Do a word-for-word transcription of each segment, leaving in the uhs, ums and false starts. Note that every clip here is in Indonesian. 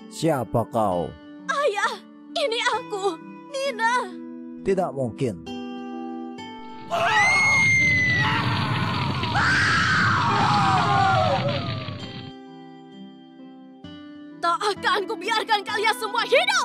Siapa kau? Ayah, ini aku, Nina. Tidak mungkin. Tak akan kubiarkan kalian semua hidup.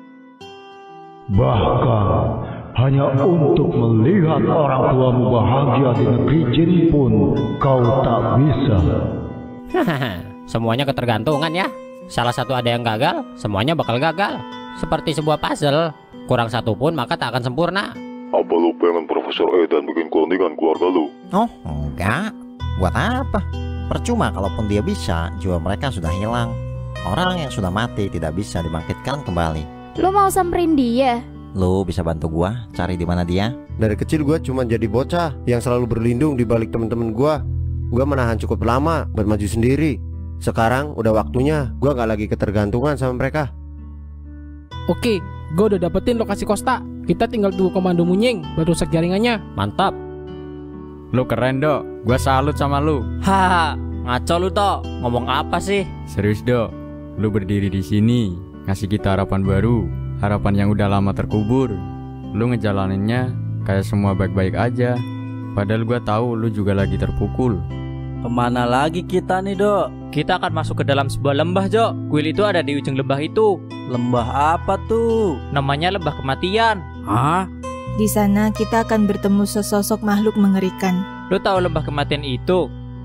Bahkan hanya untuk melihat orang tuamu bahagia di negeri jin pun kau tak bisa. Semuanya ketergantungan ya. Salah satu ada yang gagal, semuanya bakal gagal. Seperti sebuah puzzle, kurang satu pun maka tak akan sempurna. Apa lu pengen Profesor Edan bikin cloningan keluarga lu? Oh enggak, buat apa? Percuma kalaupun dia bisa, jiwa mereka sudah hilang. Orang yang sudah mati tidak bisa dibangkitkan kembali. Lu mau samperin dia? Lu bisa bantu gua cari di mana dia? Dari kecil gua cuma jadi bocah yang selalu berlindung di balik temen-temen gua. Gua menahan cukup lama buat maju sendiri. Sekarang udah waktunya gua gak lagi ketergantungan sama mereka. Oke, gua udah dapetin lokasi Costa. Kita tinggal tunggu komando Munying buat rusak jaringannya. Mantap. Lu keren Dok, gua salut sama lu. Haha, ngaco lu Tok. Ngomong apa sih? Serius Dok, lu berdiri di sini ngasih kita harapan baru, harapan yang udah lama terkubur. Lu ngejalaninnya kayak semua baik-baik aja. Padahal gua tahu lu juga lagi terpukul. Kemana lagi kita nih, Dok? Kita akan masuk ke dalam sebuah lembah, Jok. Kuil itu ada di ujung lembah itu. Lembah apa tuh? Namanya lembah kematian. Hah? Di sana kita akan bertemu sesosok makhluk mengerikan. Lu tahu lembah kematian itu?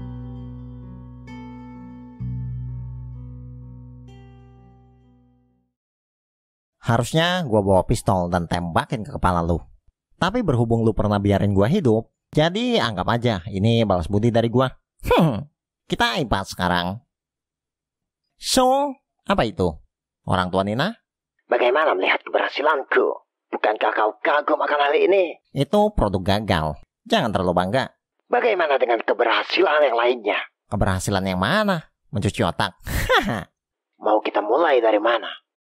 Harusnya gua bawa pistol dan tembakin ke kepala lu. Tapi berhubung lu pernah biarin gua hidup, jadi anggap aja ini balas budi dari gua. Hmm, kita ipas sekarang. So, apa itu? Orang tua Nina? Bagaimana melihat keberhasilanku? Bukankah kau kagum akan hal ini? Itu produk gagal. Jangan terlalu bangga. Bagaimana dengan keberhasilan yang lainnya? Keberhasilan yang mana? Mencuci otak. Mau kita mulai dari mana?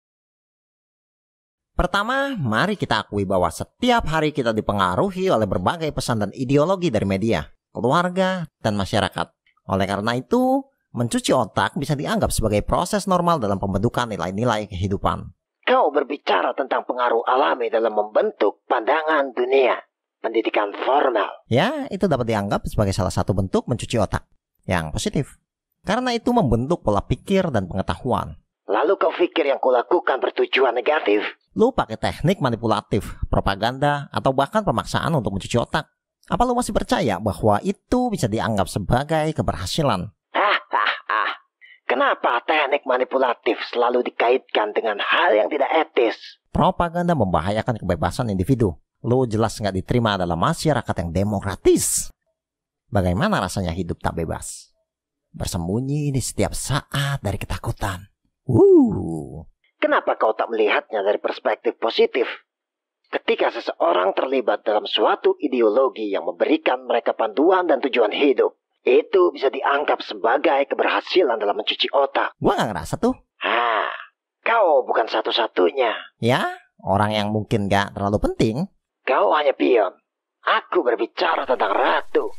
Pertama, mari kita akui bahwa setiap hari kita dipengaruhi oleh berbagai pesan dan ideologi dari media, keluarga, dan masyarakat. Oleh karena itu, mencuci otak bisa dianggap sebagai proses normal dalam pembentukan nilai-nilai kehidupan. Kau berbicara tentang pengaruh alami dalam membentuk pandangan dunia, pendidikan formal. Ya, itu dapat dianggap sebagai salah satu bentuk mencuci otak yang positif. Karena itu membentuk pola pikir dan pengetahuan. Lalu kau pikir yang kulakukan bertujuan negatif? Lu pakai teknik manipulatif, propaganda, atau bahkan pemaksaan untuk mencuci otak. Apa lu masih percaya bahwa itu bisa dianggap sebagai keberhasilan? Ah, ah, ah. Kenapa teknik manipulatif selalu dikaitkan dengan hal yang tidak etis? Propaganda membahayakan kebebasan individu. Lu jelas nggak diterima dalam masyarakat yang demokratis. Bagaimana rasanya hidup tak bebas? Bersembunyi di setiap saat dari ketakutan. Wuh. Kenapa kau tak melihatnya dari perspektif positif? Ketika seseorang terlibat dalam suatu ideologi yang memberikan mereka panduan dan tujuan hidup, itu bisa dianggap sebagai keberhasilan dalam mencuci otak. Gua gak ngerasa tuh. Ah, kau bukan satu-satunya. Ya, orang yang mungkin gak terlalu penting. Kau hanya pion. Aku berbicara tentang ratu.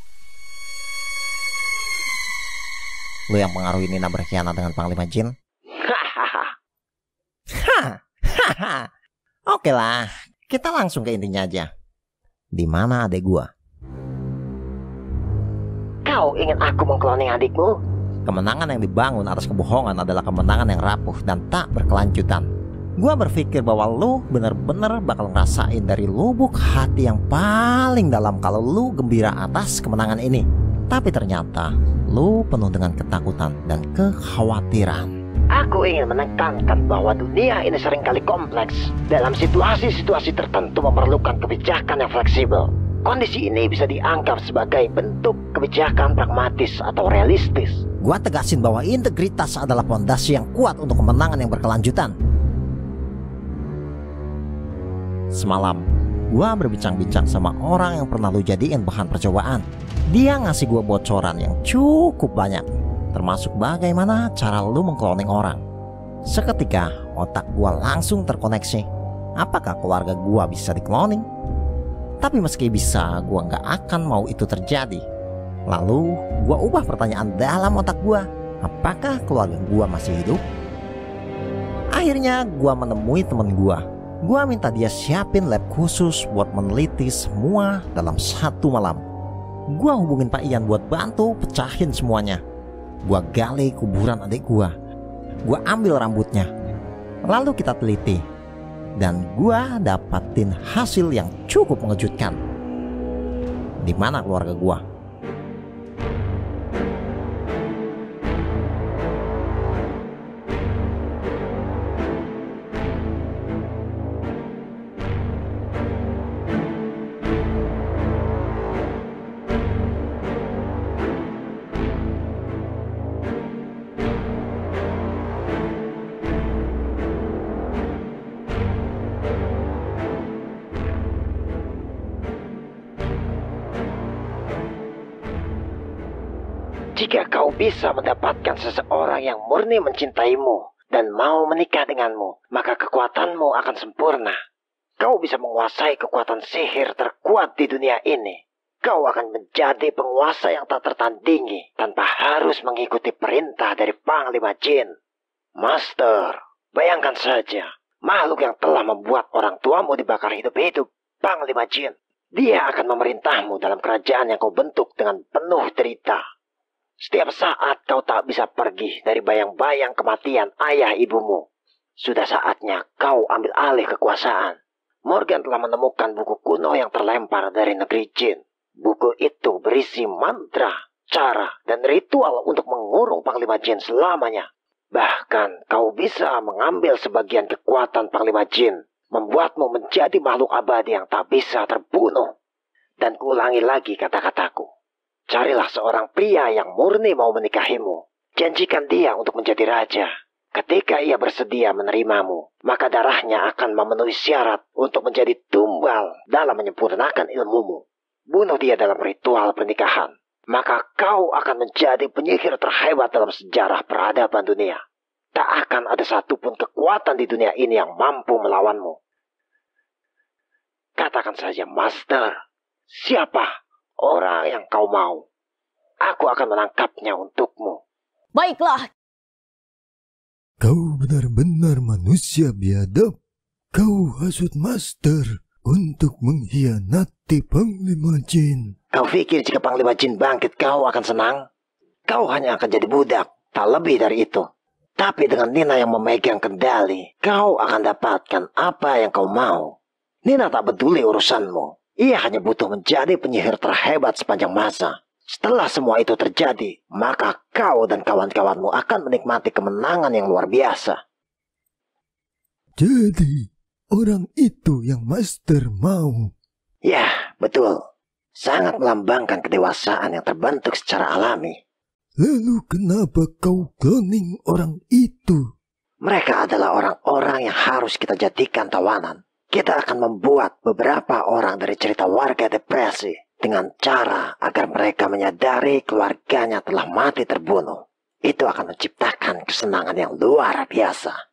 Lu yang pengaruhi Nina berkhianat dengan Panglima Jin? Hahaha. Oke lah, kita langsung ke intinya aja. Di mana adek gua? Kau ingin aku mengkloning adikmu? Kemenangan yang dibangun atas kebohongan adalah kemenangan yang rapuh dan tak berkelanjutan. Gua berpikir bahwa lu bener-bener bakal ngerasain dari lubuk hati yang paling dalam kalau lu gembira atas kemenangan ini. Tapi ternyata lu penuh dengan ketakutan dan kekhawatiran. Aku ingin menekankan bahwa dunia ini seringkali kompleks. Dalam situasi-situasi tertentu memerlukan kebijakan yang fleksibel. Kondisi ini bisa dianggap sebagai bentuk kebijakan pragmatis atau realistis. Gua tegasin bahwa integritas adalah fondasi yang kuat untuk kemenangan yang berkelanjutan. Semalam, gua berbincang-bincang sama orang yang pernah lu jadiin bahan percobaan. Dia ngasih gua bocoran yang cukup banyak, termasuk bagaimana cara lu mengkloning orang. Seketika otak gua langsung terkoneksi. Apakah keluarga gua bisa dikloning? Tapi meski bisa, gua nggak akan mau itu terjadi. Lalu gua ubah pertanyaan dalam otak gua. Apakah keluarga gua masih hidup? Akhirnya gua menemui temen gua. Gua minta dia siapin lab khusus buat meneliti semua dalam satu malam. Gua hubungin Pak Ian buat bantu pecahin semuanya. Gua gali kuburan adik gua. Gua ambil rambutnya. Lalu kita teliti. Dan gua dapatin hasil yang cukup mengejutkan. Di mana keluarga gua? Jika kau bisa mendapatkan seseorang yang murni mencintaimu dan mau menikah denganmu, maka kekuatanmu akan sempurna. Kau bisa menguasai kekuatan sihir terkuat di dunia ini. Kau akan menjadi penguasa yang tak tertandingi tanpa harus mengikuti perintah dari Panglima Jin. Master, bayangkan saja, makhluk yang telah membuat orang tuamu dibakar hidup-hidup, Panglima Jin. Dia akan memerintahmu dalam kerajaan yang kau bentuk dengan penuh derita. Setiap saat kau tak bisa pergi dari bayang-bayang kematian ayah ibumu. Sudah saatnya kau ambil alih kekuasaan. Morgan telah menemukan buku kuno yang terlempar dari negeri Jin. Buku itu berisi mantra, cara, dan ritual untuk mengurung Panglima Jin selamanya. Bahkan kau bisa mengambil sebagian kekuatan Panglima Jin, membuatmu menjadi makhluk abadi yang tak bisa terbunuh. Dan kuulangi lagi kata-kataku. Carilah seorang pria yang murni mau menikahimu. Janjikan dia untuk menjadi raja. Ketika ia bersedia menerimamu, maka darahnya akan memenuhi syarat untuk menjadi tumbal dalam menyempurnakan ilmumu. Bunuh dia dalam ritual pernikahan, maka kau akan menjadi penyihir terhebat dalam sejarah peradaban dunia. Tak akan ada satupun kekuatan di dunia ini yang mampu melawanmu. Katakan saja, Master, siapa orang yang kau mau? Aku akan menangkapnya untukmu. Baiklah. Kau benar-benar manusia biadab. Kau hasut Master untuk mengkhianati Panglima Jin. Kau pikir jika Panglima Jin bangkit kau akan senang? Kau hanya akan jadi budak, tak lebih dari itu. Tapi dengan Nina yang memegang kendali, kau akan dapatkan apa yang kau mau. Nina tak peduli urusanmu. Ia hanya butuh menjadi penyihir terhebat sepanjang masa. Setelah semua itu terjadi, maka kau dan kawan-kawanmu akan menikmati kemenangan yang luar biasa. Jadi, orang itu yang Master mau? Ya, betul. Sangat melambangkan kedewasaan yang terbentuk secara alami. Lalu kenapa kau cloning orang itu? Mereka adalah orang-orang yang harus kita jadikan tawanan. Kita akan membuat beberapa orang dari cerita warga depresi dengan cara agar mereka menyadari keluarganya telah mati terbunuh. Itu akan menciptakan kesenangan yang luar biasa.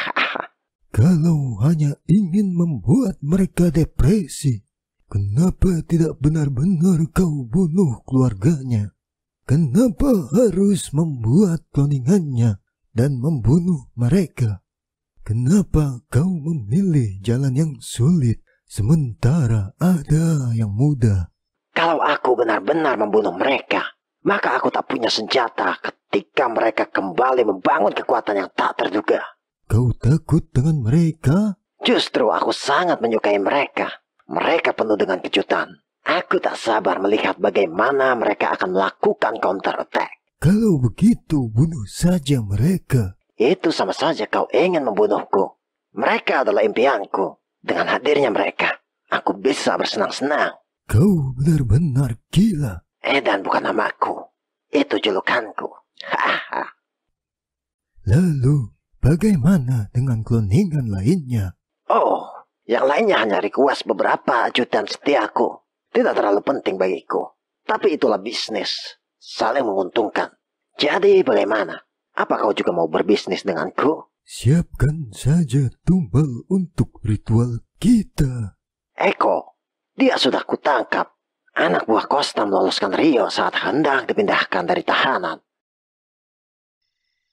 Kalau hanya ingin membuat mereka depresi, kenapa tidak benar-benar kau bunuh keluarganya? Kenapa harus membuat cloningannya dan membunuh mereka? Kenapa kau memilih jalan yang sulit sementara ada yang mudah? Kalau aku benar-benar membunuh mereka, maka aku tak punya senjata ketika mereka kembali membangun kekuatan yang tak terduga. Kau takut dengan mereka? Justru aku sangat menyukai mereka. Mereka penuh dengan kejutan. Aku tak sabar melihat bagaimana mereka akan melakukan counter attack. Kalau begitu, bunuh saja mereka. Itu sama saja kau ingin membunuhku. Mereka adalah impianku. Dengan hadirnya mereka, aku bisa bersenang-senang. Kau benar-benar gila. Edan bukan namaku. Itu julukanku. Haha. Lalu, bagaimana dengan cloningan lainnya? Oh, yang lainnya hanya request beberapa ajudan setiaku. Tidak terlalu penting bagiku. Tapi itulah bisnis. Saling menguntungkan. Jadi bagaimana? Apa kau juga mau berbisnis denganku? Siapkan saja tumbal untuk ritual kita. Eko, dia sudah kutangkap. Anak buah Costa meloloskan Rio saat hendak dipindahkan dari tahanan.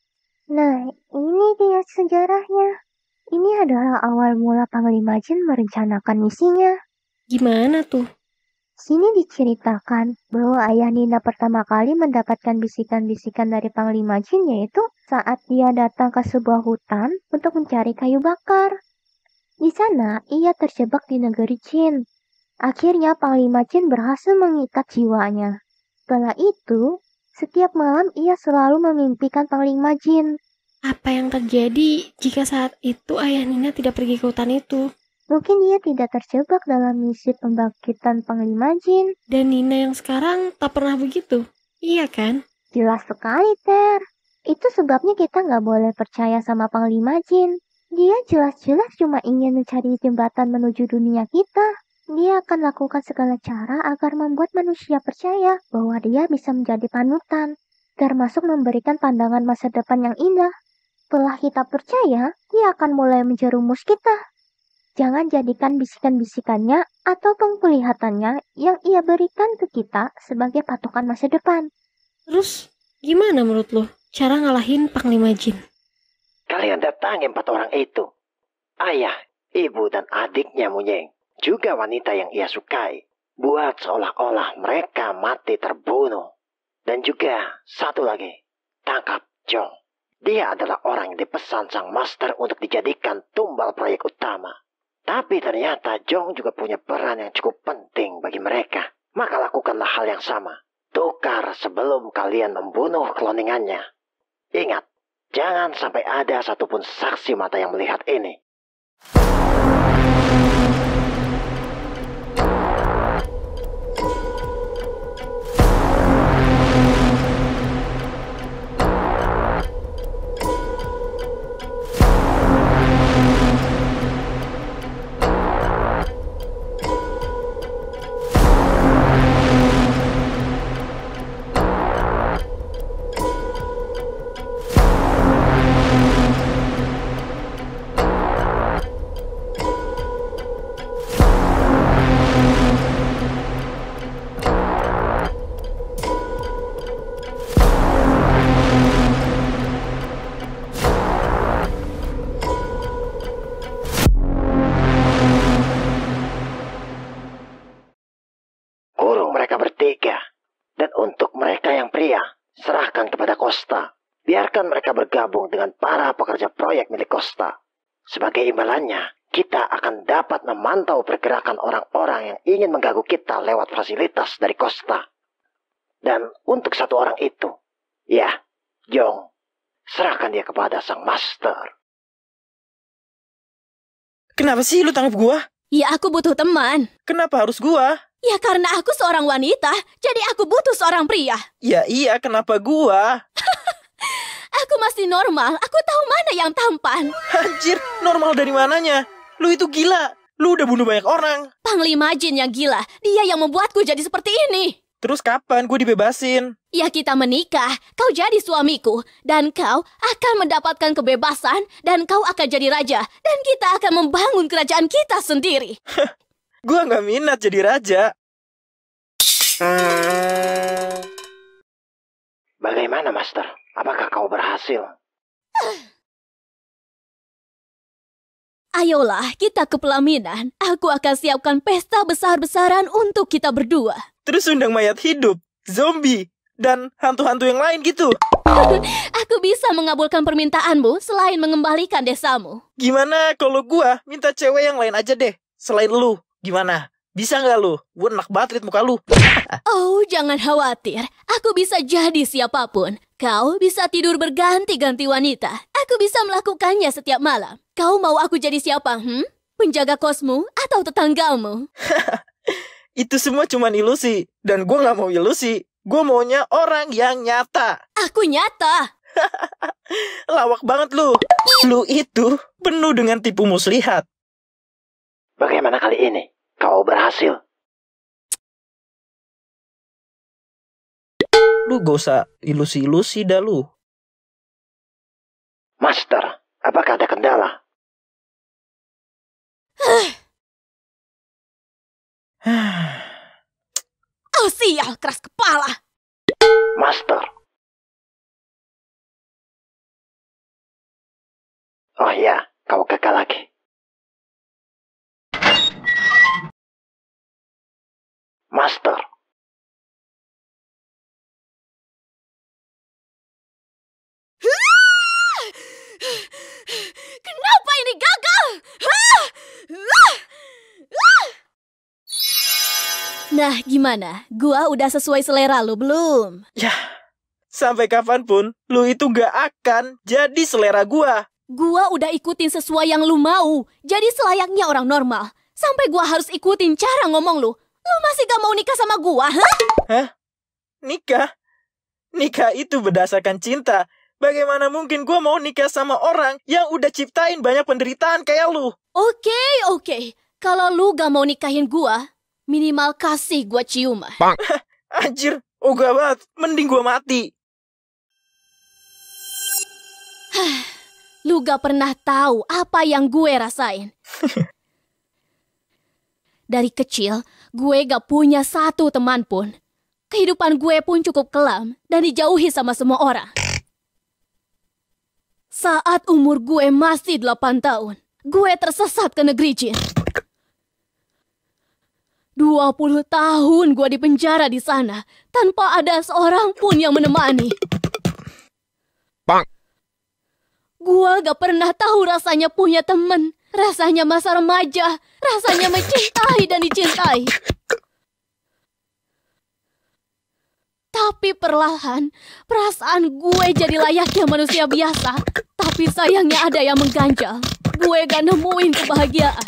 Nah, ini dia sejarahnya. Ini adalah awal mula Panglima Jin merencanakan misinya. Gimana tuh? Sini diceritakan bahwa ayah Nina pertama kali mendapatkan bisikan-bisikan dari Panglima Jin yaitu saat dia datang ke sebuah hutan untuk mencari kayu bakar. Di sana, ia terjebak di negeri Jin. Akhirnya Panglima Jin berhasil mengikat jiwanya. Setelah itu, setiap malam ia selalu memimpikan Panglima Jin. Apa yang terjadi jika saat itu ayah Nina tidak pergi ke hutan itu? Mungkin dia tidak terjebak dalam misi pembangkitan Panglima Jin. Dan Nina yang sekarang tak pernah begitu, iya kan? Jelas sekali, Ter. Itu sebabnya kita nggak boleh percaya sama Panglima Jin. Dia jelas-jelas cuma ingin mencari jembatan menuju dunia kita. Dia akan lakukan segala cara agar membuat manusia percaya bahwa dia bisa menjadi panutan, termasuk memberikan pandangan masa depan yang indah. Setelah kita percaya, dia akan mulai menjerumus kita. Jangan jadikan bisikan-bisikannya atau penglihatannya yang ia berikan ke kita sebagai patokan masa depan. Terus, gimana menurut lo cara ngalahin Panglima Jin? Kalian datangi empat orang itu. Ayah, ibu, dan adiknya Munyeng. Juga wanita yang ia sukai. Buat seolah-olah mereka mati terbunuh. Dan juga satu lagi, tangkap Jong. Dia adalah orang yang dipesan sang master untuk dijadikan tumbal proyek utama. Tapi ternyata Jong juga punya peran yang cukup penting bagi mereka. Maka lakukanlah hal yang sama. Tukar sebelum kalian membunuh kloningannya. Ingat, jangan sampai ada satupun saksi mata yang melihat ini. Serahkan kepada Costa. Biarkan mereka bergabung dengan para pekerja proyek milik Costa. Sebagai imbalannya, kita akan dapat memantau pergerakan orang-orang yang ingin mengganggu kita lewat fasilitas dari Costa. Dan untuk satu orang itu, ya, Jong, serahkan dia kepada sang master. Kenapa sih lu tangkap gua? Ya aku butuh teman. Kenapa harus gua? Ya karena aku seorang wanita, jadi aku butuh seorang pria. Ya iya, kenapa gua? Aku masih normal, aku tahu mana yang tampan. Anjir, normal dari mananya? Lu itu gila, lu udah bunuh banyak orang. Panglima Jin yang gila, dia yang membuatku jadi seperti ini. Terus kapan gue dibebasin? Ya kita menikah, kau jadi suamiku, dan kau akan mendapatkan kebebasan, dan kau akan jadi raja, dan kita akan membangun kerajaan kita sendiri. Gua nggak minat jadi raja. Bagaimana, Master? Apakah kau berhasil? Ayolah, kita ke pelaminan. Aku akan siapkan pesta besar-besaran untuk kita berdua. Terus undang mayat hidup, zombie, dan hantu-hantu yang lain gitu. Aku bisa mengabulkan permintaanmu selain mengembalikan desamu. Gimana kalau gua minta cewek yang lain aja deh, selain lu? Gimana? Bisa nggak lu? Gue enak banget liat muka lu. Oh, jangan khawatir. Aku bisa jadi siapapun. Kau bisa tidur berganti-ganti wanita. Aku bisa melakukannya setiap malam. Kau mau aku jadi siapa? Hmm? Penjaga kosmu atau tetanggamu? Itu semua cuma ilusi. Dan gue nggak mau ilusi. Gue maunya orang yang nyata. Aku nyata. Lawak banget lu. Lu itu penuh dengan tipu muslihat. Bagaimana kali ini? Kau berhasil? Lu gak usah ilusi-ilusi dah lu. Master, apakah ada kendala? Oh sial, keras kepala. Master, Nah, gimana? Gua udah sesuai selera lu belum? Ya, sampai kapanpun lu itu gak akan jadi selera gua. Gua udah ikutin sesuai yang lu mau. Jadi selayaknya orang normal. Sampai gua harus ikutin cara ngomong lu. Lu masih gak mau nikah sama gua, hah? Hah? Nikah? Nikah itu berdasarkan cinta. Bagaimana mungkin gua mau nikah sama orang yang udah ciptain banyak penderitaan kayak lu? Oke, oke. Kalau lu gak mau nikahin gua, minimal kasih gua ciuman. Anjir, ogah banget. Mending gua mati. Lu gak pernah tahu apa yang gue rasain. Dari kecil, gue gak punya satu teman pun. Kehidupan gue pun cukup kelam dan dijauhi sama semua orang. Saat umur gue masih delapan tahun, gue tersesat ke negeri jin. dua puluh tahun gue di penjara di sana tanpa ada seorang pun yang menemani. Gue gak pernah tahu rasanya punya temen, rasanya masa remaja, rasanya mencintai dan dicintai. Tapi perlahan, perasaan gue jadi layaknya manusia biasa. Tapi sayangnya ada yang mengganjal. Gue gak nemuin kebahagiaan.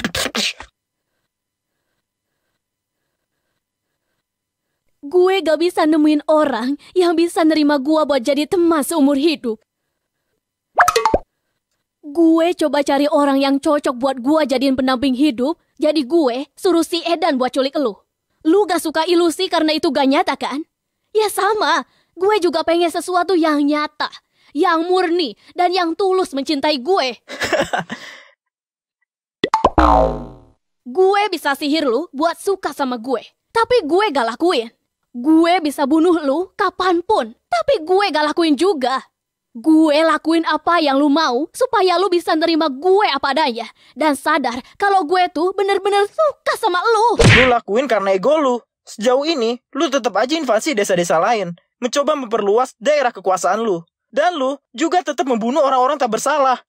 Gue gak bisa nemuin orang yang bisa nerima gue buat jadi teman seumur hidup. Gue coba cari orang yang cocok buat gue jadiin pendamping hidup. Jadi gue suruh si Edan buat culik lu. Lu gak suka ilusi karena itu gak nyata kan? Ya sama, gue juga pengen sesuatu yang nyata, yang murni, dan yang tulus mencintai gue. Gue bisa sihir lu buat suka sama gue, tapi gue gak lakuin. Gue bisa bunuh lu kapanpun, tapi gue gak lakuin juga. Gue lakuin apa yang lu mau supaya lu bisa nerima gue apa adanya dan sadar kalau gue tuh bener-bener suka sama lu. Lu lakuin karena ego lu. Sejauh ini, lu tetap aja invasi desa-desa lain, mencoba memperluas daerah kekuasaan lu. Dan lu juga tetap membunuh orang-orang tak bersalah.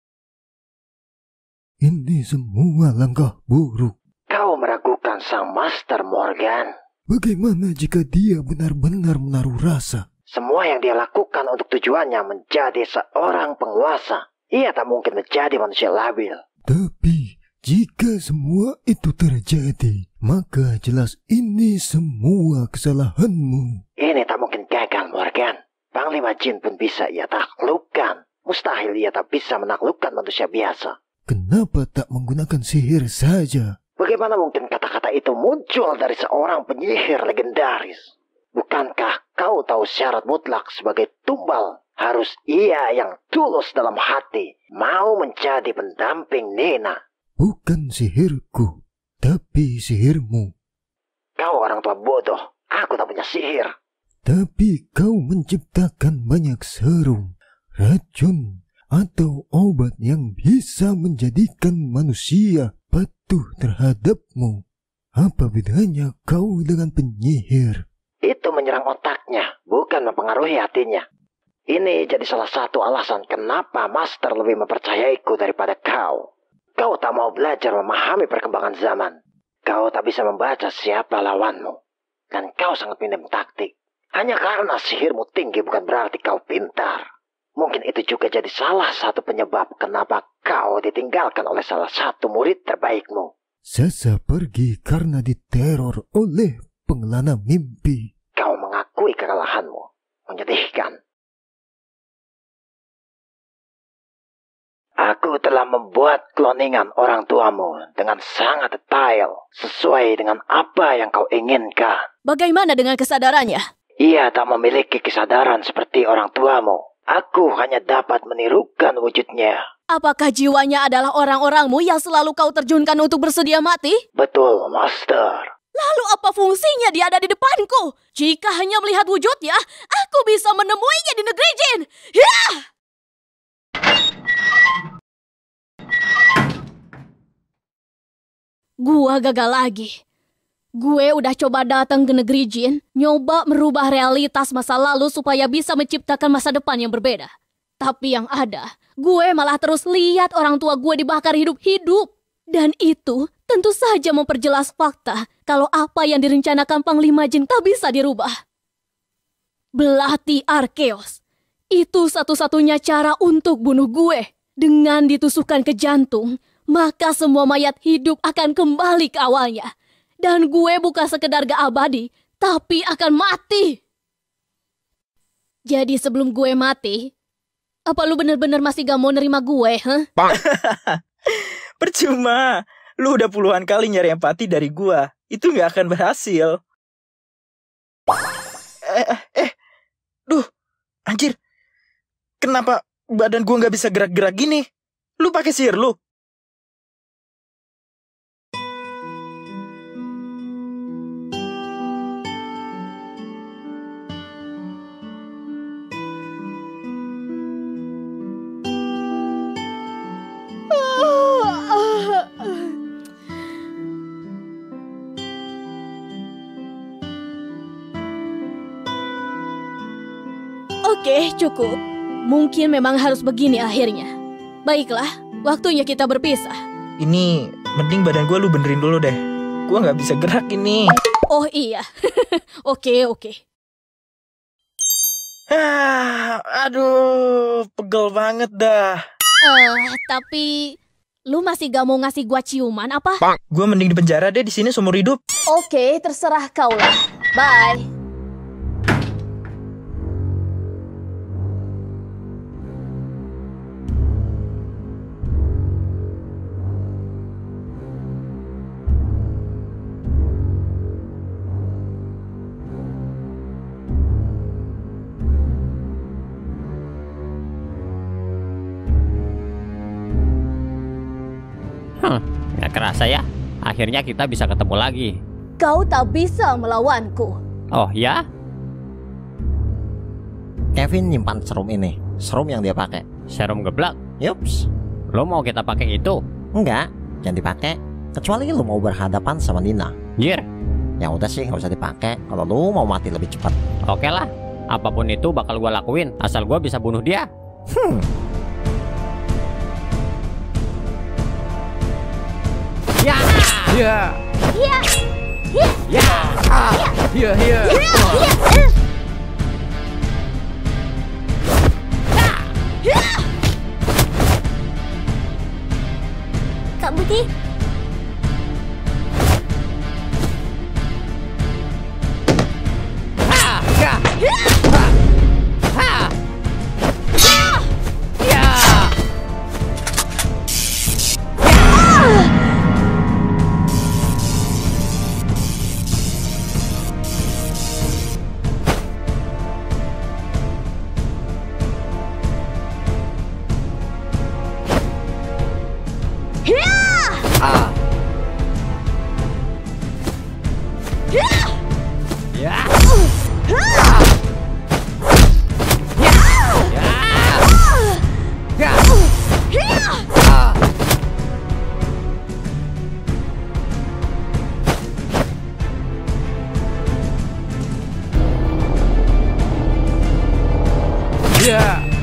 Ini semua langkah buruk. Kau meragukan sang Master Morgan. Bagaimana jika dia benar-benar menaruh rasa? Semua yang dia lakukan untuk tujuannya menjadi seorang penguasa. Ia tak mungkin menjadi manusia labil. Tapi jika semua itu terjadi, maka jelas ini semua kesalahanmu. Ini tak mungkin gagal, Morgan. Panglima Jin pun bisa ia taklukkan. Mustahil ia tak bisa menaklukkan manusia biasa. Kenapa tak menggunakan sihir saja? Bagaimana mungkin kata-kata itu muncul dari seorang penyihir legendaris? Bukankah kau tahu syarat mutlak sebagai tumbal? Harus ia yang tulus dalam hati, mau menjadi pendamping Nina. Bukan sihirku, tapi sihirmu. Kau orang tua bodoh, aku tak punya sihir. Tapi kau menciptakan banyak serum, racun, atau obat yang bisa menjadikan manusia patuh terhadapmu. Apa bedanya kau dengan penyihir? Itu menyerang otaknya, bukan mempengaruhi hatinya. Ini jadi salah satu alasan kenapa Master lebih mempercayaiku daripada kau. Kau tak mau belajar memahami perkembangan zaman. Kau tak bisa membaca siapa lawanmu. Dan kau sangat minim taktik. Hanya karena sihirmu tinggi bukan berarti kau pintar. Mungkin itu juga jadi salah satu penyebab kenapa kau ditinggalkan oleh salah satu murid terbaikmu. Sasa pergi karena diteror oleh pengelana mimpi. Kau mengakui kekalahanmu. Menyedihkan. Aku telah membuat kloningan orang tuamu dengan sangat detail, sesuai dengan apa yang kau inginkan. Bagaimana dengan kesadarannya? Ia tak memiliki kesadaran seperti orang tuamu. Aku hanya dapat menirukan wujudnya. Apakah jiwanya adalah orang-orangmu yang selalu kau terjunkan untuk bersedia mati? Betul, Master. Lalu apa fungsinya dia ada di depanku? Jika hanya melihat wujudnya, aku bisa menemuinya di negeri jin. Ya! Gua gagal lagi. Gue udah coba datang ke negeri jin, nyoba merubah realitas masa lalu supaya bisa menciptakan masa depan yang berbeda. Tapi yang ada, gue malah terus lihat orang tua gue dibakar hidup-hidup. Dan itu tentu saja memperjelas fakta kalau apa yang direncanakan Panglima Jin tak bisa dirubah. Belati Arkeos, itu satu-satunya cara untuk bunuh gue. Dengan ditusukkan ke jantung, maka semua mayat hidup akan kembali ke awalnya. Dan gue bukan sekedar gak abadi, tapi akan mati. Jadi sebelum gue mati, apa lu bener-bener masih gak mau nerima gue, huh? Percuma, lu udah puluhan kali nyari empati dari gue. Itu gak akan berhasil. Eh, eh, eh. Duh, anjir. Kenapa badan gue gak bisa gerak-gerak gini? Lu pakai sihir lu? Oke, cukup. Mungkin memang harus begini akhirnya. Baiklah, waktunya kita berpisah. Ini, mending badan gue lu benerin dulu deh. Gue gak bisa gerak ini. Oh iya. Oke, oke. Ah, aduh, pegel banget dah. Eh, uh, tapi lu masih gak mau ngasih gua ciuman apa? Gue mending di penjara deh di sini seumur hidup. Oke, terserah kau lah. Bye. Hmm, gak kerasa ya. Akhirnya kita bisa ketemu lagi. Kau tak bisa melawanku. Oh ya? Kevin nyimpan serum ini. Serum yang dia pakai. Serum geblak? Yups. Lo mau kita pakai itu? Enggak, jangan dipakai. Kecuali lo mau berhadapan sama Nina. Jir. Ya udah sih, nggak usah dipakai. Kalau lo mau mati lebih cepat. Oke lah. Apapun itu bakal gua lakuin. Asal gua bisa bunuh dia. Hmm. Ya. Ya. Ya. Ya. Ah. Ya, ya. Kak Budi. Ah, ya. Ah. Ya. Ah. Ya. Ya. Ya. Ah. Ya.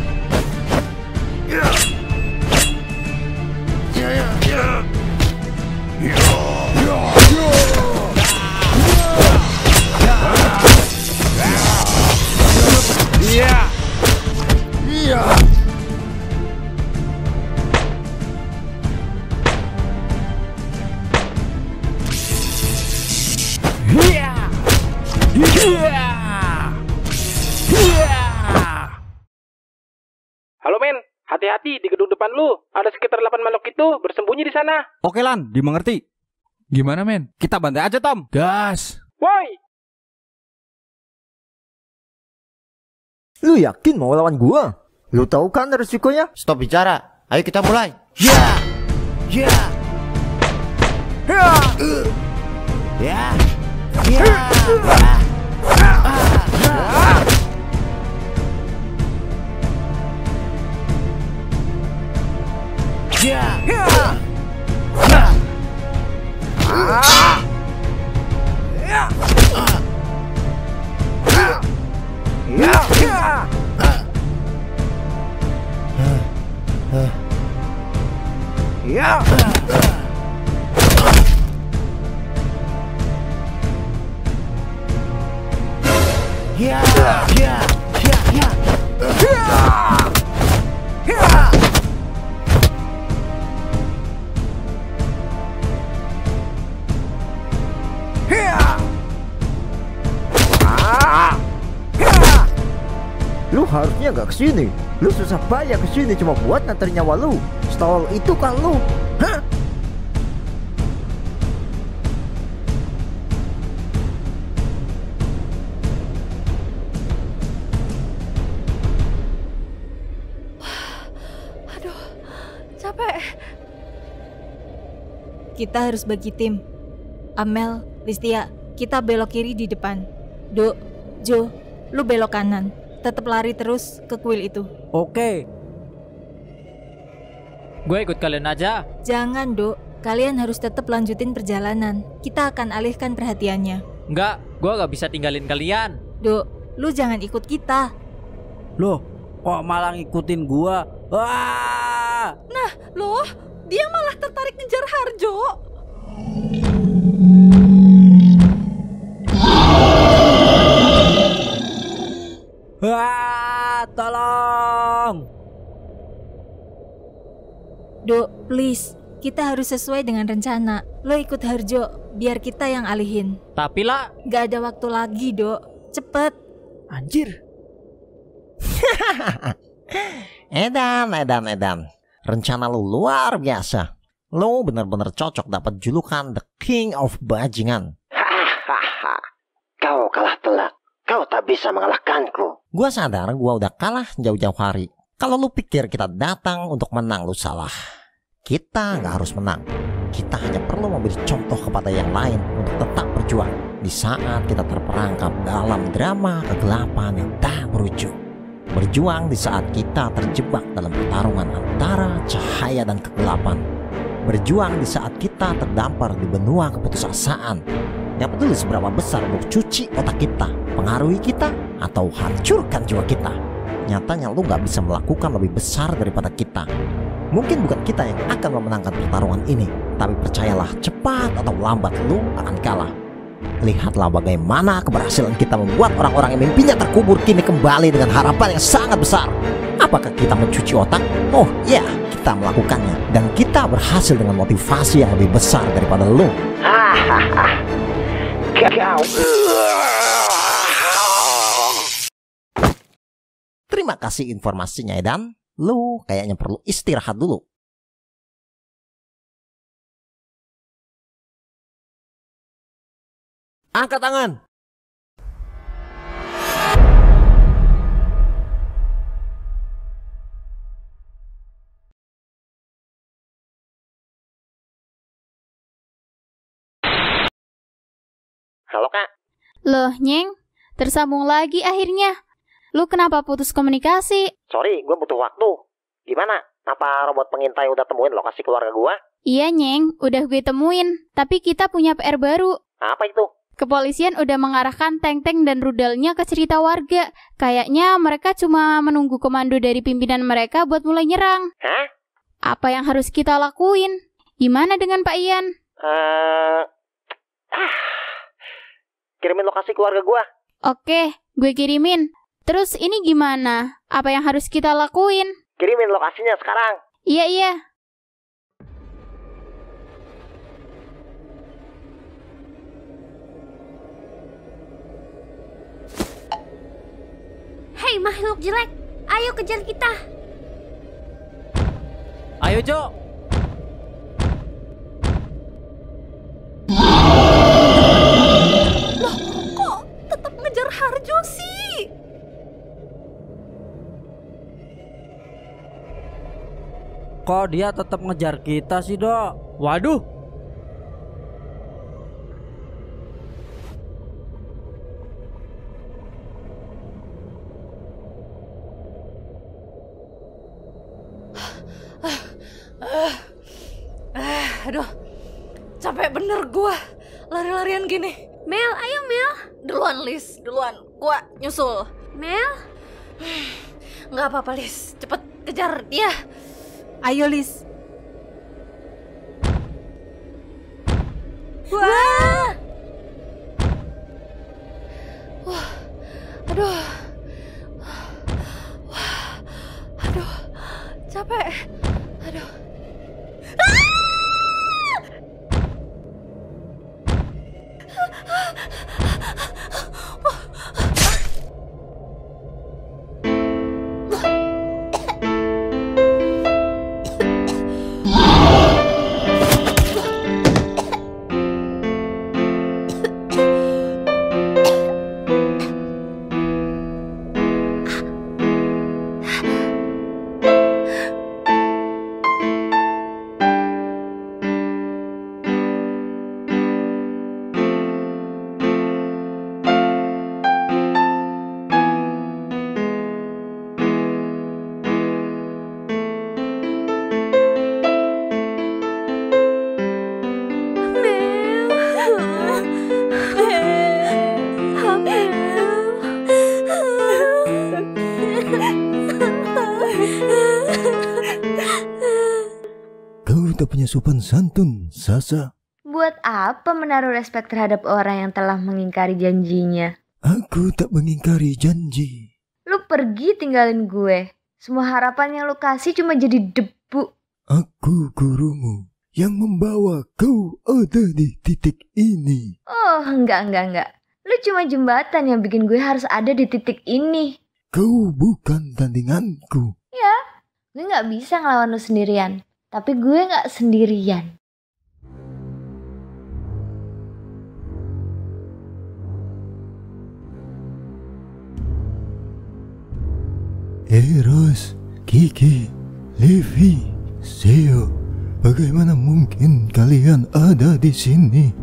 Halo men, hati-hati di gedung depan lu. Ada sekitar delapan makhluk itu bersembunyi di sana. Oke Lan, dimengerti. Gimana men? Kita bantai aja Tom. Gas. Woi. Lu yakin mau lawan gua? Lu tahu kan resikonya? Stop bicara. Ayo kita mulai. Ya. Ya. Ya. Ya. Ya. Ya. Ya. Ya. Ya. Ya. Ya. Ya, ya, ya, ya. Lu harusnya gak kesini. Lu susah payah kesini cuma buat nganterin nyawa lu. Setol itu kan lu. Hah? Aduh, capek. Kita harus bagi tim. Amel, Listia, kita belok kiri di depan. Do, Jo, lu belok kanan. Tetap lari terus ke kuil itu. Oke. Gue ikut kalian aja. Jangan, Dok. Kalian harus tetap lanjutin perjalanan. Kita akan alihkan perhatiannya. Enggak, gue gak bisa tinggalin kalian. Dok, lu jangan ikut kita. Loh, kok malah ngikutin gua? Wah! Nah, loh, dia malah tertarik ngejar Harjo. Wah, tolong. Dok, please. Kita harus sesuai dengan rencana. Lo ikut Harjo, biar kita yang alihin. Tapi lah, gak ada waktu lagi, Dok. Cepet. Anjir. Edan, Edan, Edan. Rencana lu luar biasa. Lu bener-bener cocok dapat julukan The King of Bajingan. Hahaha. Kau kalah telak. Kau tak bisa mengalahkanku. Gua sadar gua udah kalah jauh-jauh hari. Kalau lu pikir kita datang untuk menang, lu salah. Kita nggak harus menang. Kita hanya perlu memberi contoh kepada yang lain untuk tetap berjuang di saat kita terperangkap dalam drama kegelapan yang tak berujung. Berjuang di saat kita terjebak dalam pertarungan antara cahaya dan kegelapan. Berjuang di saat kita terdampar di benua keputusasaan. Yang peduli seberapa besar lu cuci otak kita, pengaruhi kita, atau hancurkan jiwa kita. Nyatanya lu gak bisa melakukan lebih besar daripada kita. Mungkin bukan kita yang akan memenangkan pertarungan ini, tapi percayalah, cepat atau lambat lu akan kalah. Lihatlah bagaimana keberhasilan kita membuat orang-orang yang mimpinya terkubur kini kembali dengan harapan yang sangat besar. Apakah kita mencuci otak? Oh ya, kita melakukannya. Dan kita berhasil dengan motivasi yang lebih besar daripada lu. Hahaha. Kau. Terima kasih informasinya, Edan. Lu kayaknya perlu istirahat dulu. Angkat tangan. Halo, Kak. Loh, Nyeng, tersambung lagi akhirnya. Lu kenapa putus komunikasi? Sorry, gue butuh waktu. Gimana? Apa robot pengintai udah temuin lokasi keluarga gue? Iya, Nyeng, udah gue temuin. Tapi kita punya P R baru. Apa itu? Kepolisian udah mengarahkan tank-tank dan rudalnya ke cerita warga. Kayaknya mereka cuma menunggu komando dari pimpinan mereka buat mulai nyerang. Hah? Apa yang harus kita lakuin? Gimana dengan Pak Ian? Uh... Ah. Kirimin lokasi keluarga gue. Oke, gue kirimin. Terus ini gimana? Apa yang harus kita lakuin? Kirimin lokasinya sekarang. Iya, iya. Hei makhluk jelek, ayo kejar kita. Ayo, Jo. Loh, kok tetap ngejar Harjo sih? Kok dia tetap ngejar kita sih, Dok? Waduh. Aduh, capek bener gua lari-larian gini. Mel, ayo Mel. Duluan, Lis, duluan. Gua nyusul. Mel? Nggak apa-apa, Lis. Cepet kejar dia. Ayo, Lis. Wah. Wah. Aduh. Aduh. Capek. Aduh. Tak punya sopan santun, Sasa. Buat apa menaruh respek terhadap orang yang telah mengingkari janjinya? Aku tak mengingkari janji. Lu pergi tinggalin gue. Semua harapan yang lu kasih cuma jadi debu. Aku gurumu yang membawa kau ada di titik ini. Oh, enggak, enggak, enggak. Lu cuma jembatan yang bikin gue harus ada di titik ini. Kau bukan tandinganku. Ya, gue gak bisa ngelawan lu sendirian. Tapi gue gak sendirian. Eros, Kiki, Levi, Seo, bagaimana mungkin kalian ada di sini?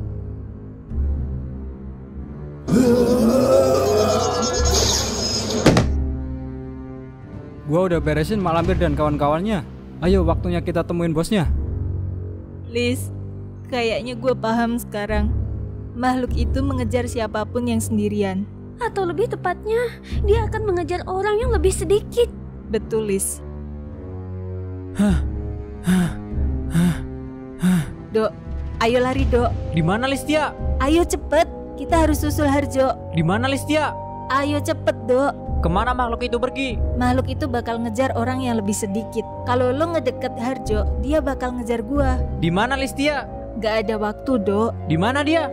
Gua udah beresin Mak Lampir dan kawan-kawannya. Ayo, waktunya kita temuin bosnya. Lis, kayaknya gue paham sekarang. Makhluk itu mengejar siapapun yang sendirian. Atau lebih tepatnya, dia akan mengejar orang yang lebih sedikit. Betul, Lis. Hah, hah, hah, hah. Dok, ayo lari, Dok. Di mana Listia? Ayo cepet, kita harus susul Harjo. Di mana Listia? Ayo cepet, Dok. Kemana makhluk itu pergi? Makhluk itu bakal ngejar orang yang lebih sedikit. Kalau lo ngedeket Harjo, dia bakal ngejar gua. Di mana Listia? Gak ada waktu, Dok. Di mana dia?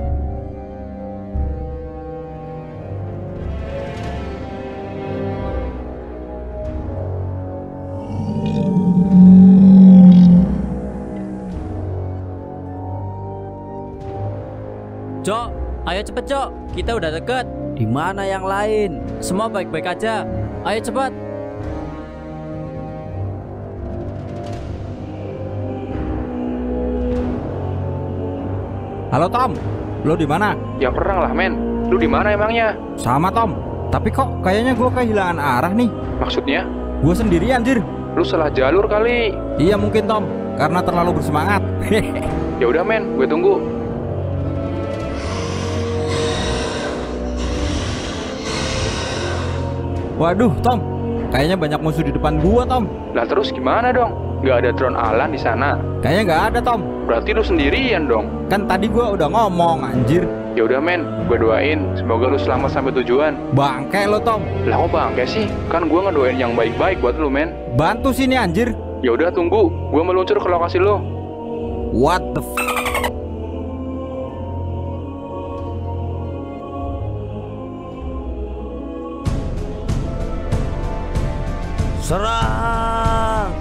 Cok, ayo cepet Cok, kita udah deket. Di mana yang lain? Semua baik-baik aja. Ayo cepat. Halo Tom, lo di mana? Ya perang lah men. Lu di mana emangnya? Sama Tom. Tapi kok kayaknya gue kehilangan arah nih. Maksudnya? Gue sendirian, Jir. Lu salah jalur kali. Iya mungkin Tom, karena terlalu bersemangat. Ya udah men, gue tunggu. Waduh, Tom. Kayaknya banyak musuh di depan gua, Tom. Lah terus gimana dong? Gak ada drone Alan di sana. Kayaknya gak ada, Tom. Berarti lu sendirian dong. Kan tadi gua udah ngomong, anjir. Ya udah men, gue doain semoga lu selamat sampai tujuan. Bangke lo, Tom. Lah kok bangke sih? Kan gua ngedoain yang baik-baik buat lu, men. Bantu sini, anjir. Ya udah tunggu, gua meluncur ke lokasi lu. What the f... Serang!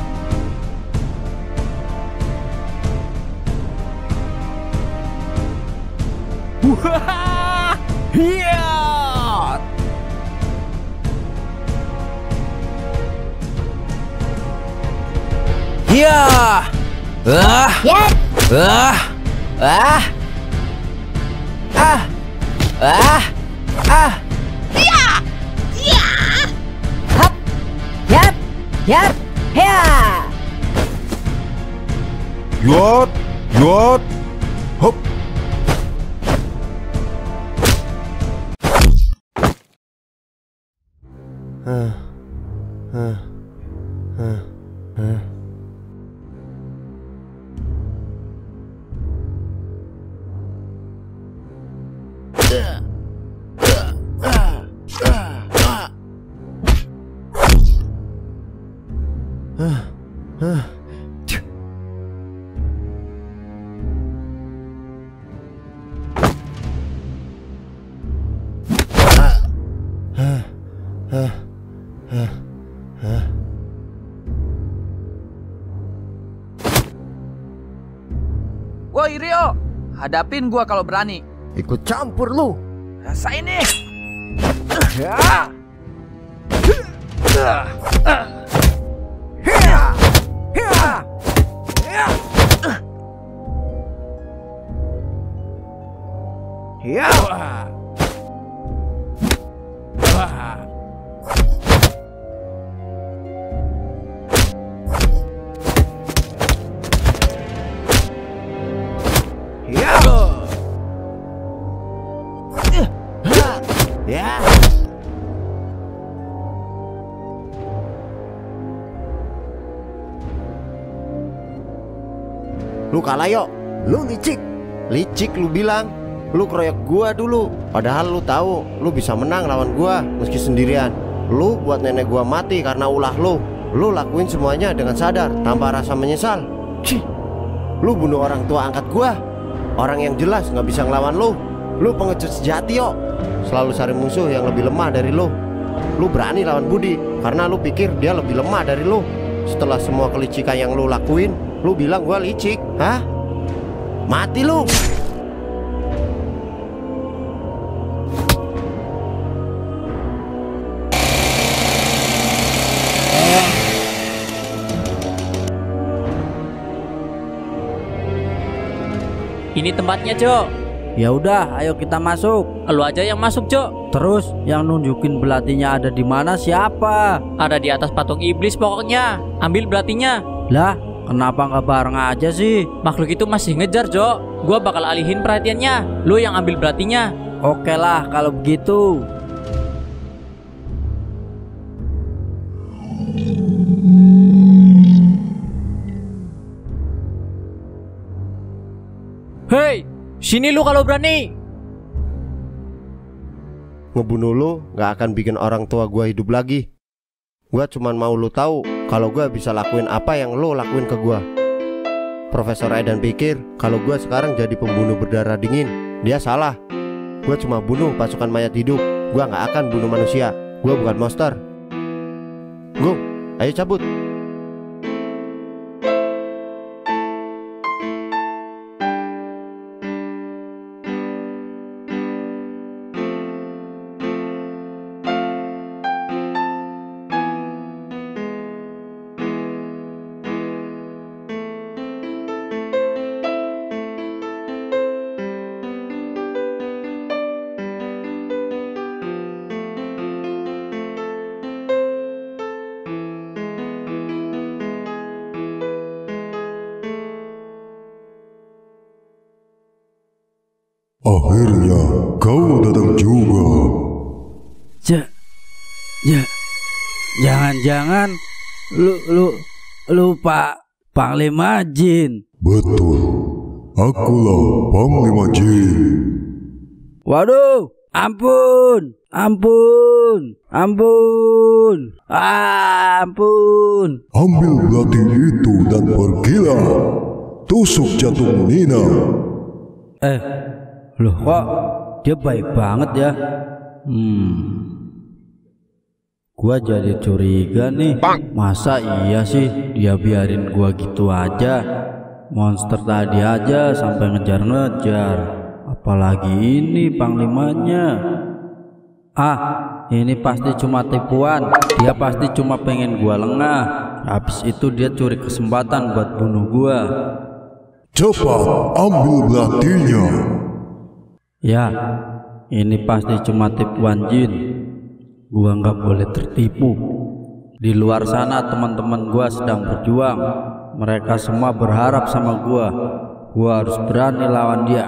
Wah! Hiya! Hiya! Ah! Ah! Ah! Ah! Ah! Ah! Ya! Ya! Hap! Yap! Yap! Ya! Yot! Yot! Hop! Hah. Hah. Hah. Hah. Hah, hah. Hah, hah, hah, hah. Woi Rio, hadapin gua kalau berani. Ikut campur lu. Rasain nih. Ya. Ya. Ya. Lu kalah yo. Lu licik. Licik lu bilang. Lu keroyok gua dulu. Padahal lu tahu lu bisa menang lawan gua meski sendirian. Lu buat nenek gua mati karena ulah lu. Lu lakuin semuanya dengan sadar tanpa rasa menyesal. Cih. Lu bunuh orang tua angkat gua. Orang yang jelas nggak bisa ngelawan lu. Lu pengecut sejati yo. Selalu cari musuh yang lebih lemah dari lu. Lu berani lawan Budi karena lu pikir dia lebih lemah dari lu. Setelah semua kelicikan yang lu lakuin, lu bilang gua licik. Hah? Mati lu. Ini tempatnya, Cok. Ya udah, ayo kita masuk. Lu aja yang masuk, Cok. Terus yang nunjukin belatinya ada di mana siapa? Ada di atas patung iblis pokoknya. Ambil belatinya. Lah, kenapa nggak bareng aja sih? Makhluk itu masih ngejar, Cok. Gua bakal alihin perhatiannya. Lu yang ambil belatinya. Oke lah kalau begitu. Hei, sini lu kalau berani. Ngebunuh lu gak akan bikin orang tua gua hidup lagi. Gua cuman mau lu tahu kalau gua bisa lakuin apa yang lu lakuin ke gua. Profesor Eden pikir kalau gua sekarang jadi pembunuh berdarah dingin. Dia salah. Gua cuma bunuh pasukan mayat hidup. Gua gak akan bunuh manusia. Gua bukan monster. Go, ayo cabut. Akhirnya kau datang juga. Ja, ya, jangan-jangan lu lu lupa Panglima Jin. Betul, akulah Panglima Jin. Waduh, ampun, ampun, ampun, ampun. Ambil belati itu dan pergilah. Tusuk jantung Nina. Eh, loh kok dia baik banget ya. Hmm, gua jadi curiga nih. Masa iya sih dia biarin gua gitu aja? Monster tadi aja sampai ngejar-ngejar, apalagi ini panglimanya. Ah, ini pasti cuma tipuan. Dia pasti cuma pengen gua lengah. Habis itu dia curi kesempatan buat bunuh gua. Cepat ambil belatinya. Ya, ini pasti cuma tipuan jin. Gua nggak boleh tertipu. Di luar sana teman-teman gua sedang berjuang. Mereka semua berharap sama gua. Gua harus berani lawan dia.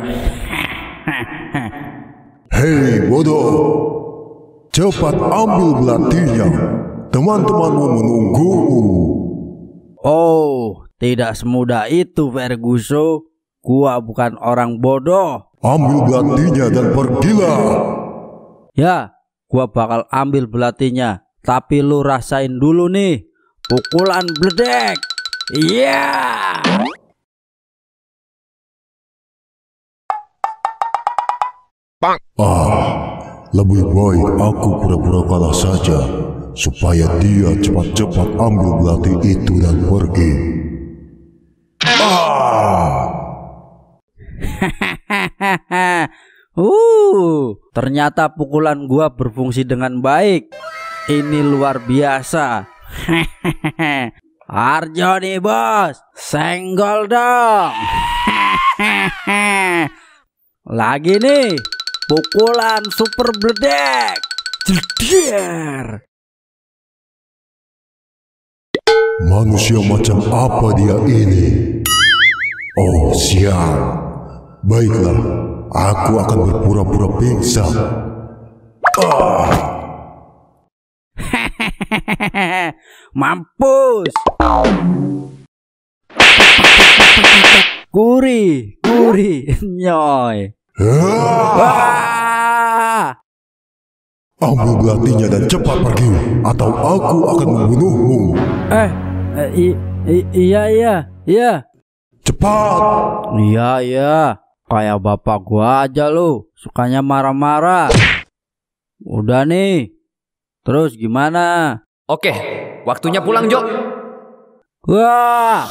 Hei bodoh, cepat ambil belatinya. Teman-temanmu menunggumu. Oh, tidak semudah itu Ferguson. Gua bukan orang bodoh. Ambil belatinya dan pergilah. Ya, gua bakal ambil belatinya. Tapi lu rasain dulu nih pukulan bledek. Iya. Ah, lebih baik aku pura-pura kalah saja supaya dia cepat-cepat ambil belati itu dan pergi. Ah. uh, ternyata pukulan gua berfungsi dengan baik. Ini luar biasa. Arjo nih bos, senggol dong. Lagi nih, pukulan super bledek. Jeder. Manusia macam apa dia ini? Oh sial. Baiklah, aku akan berpura-pura pingsan. Ah. Mampus. Kuri, kuri, nyoy. Ah. Ambil belatinya dan cepat pergi, atau aku akan membunuhmu. Eh, eh i, i, iya iya iya. Cepat. Iya iya. Kayak bapak gua aja lu, sukanya marah-marah. Udah nih. Terus gimana? Oke, waktunya pulang, Jo. Wah.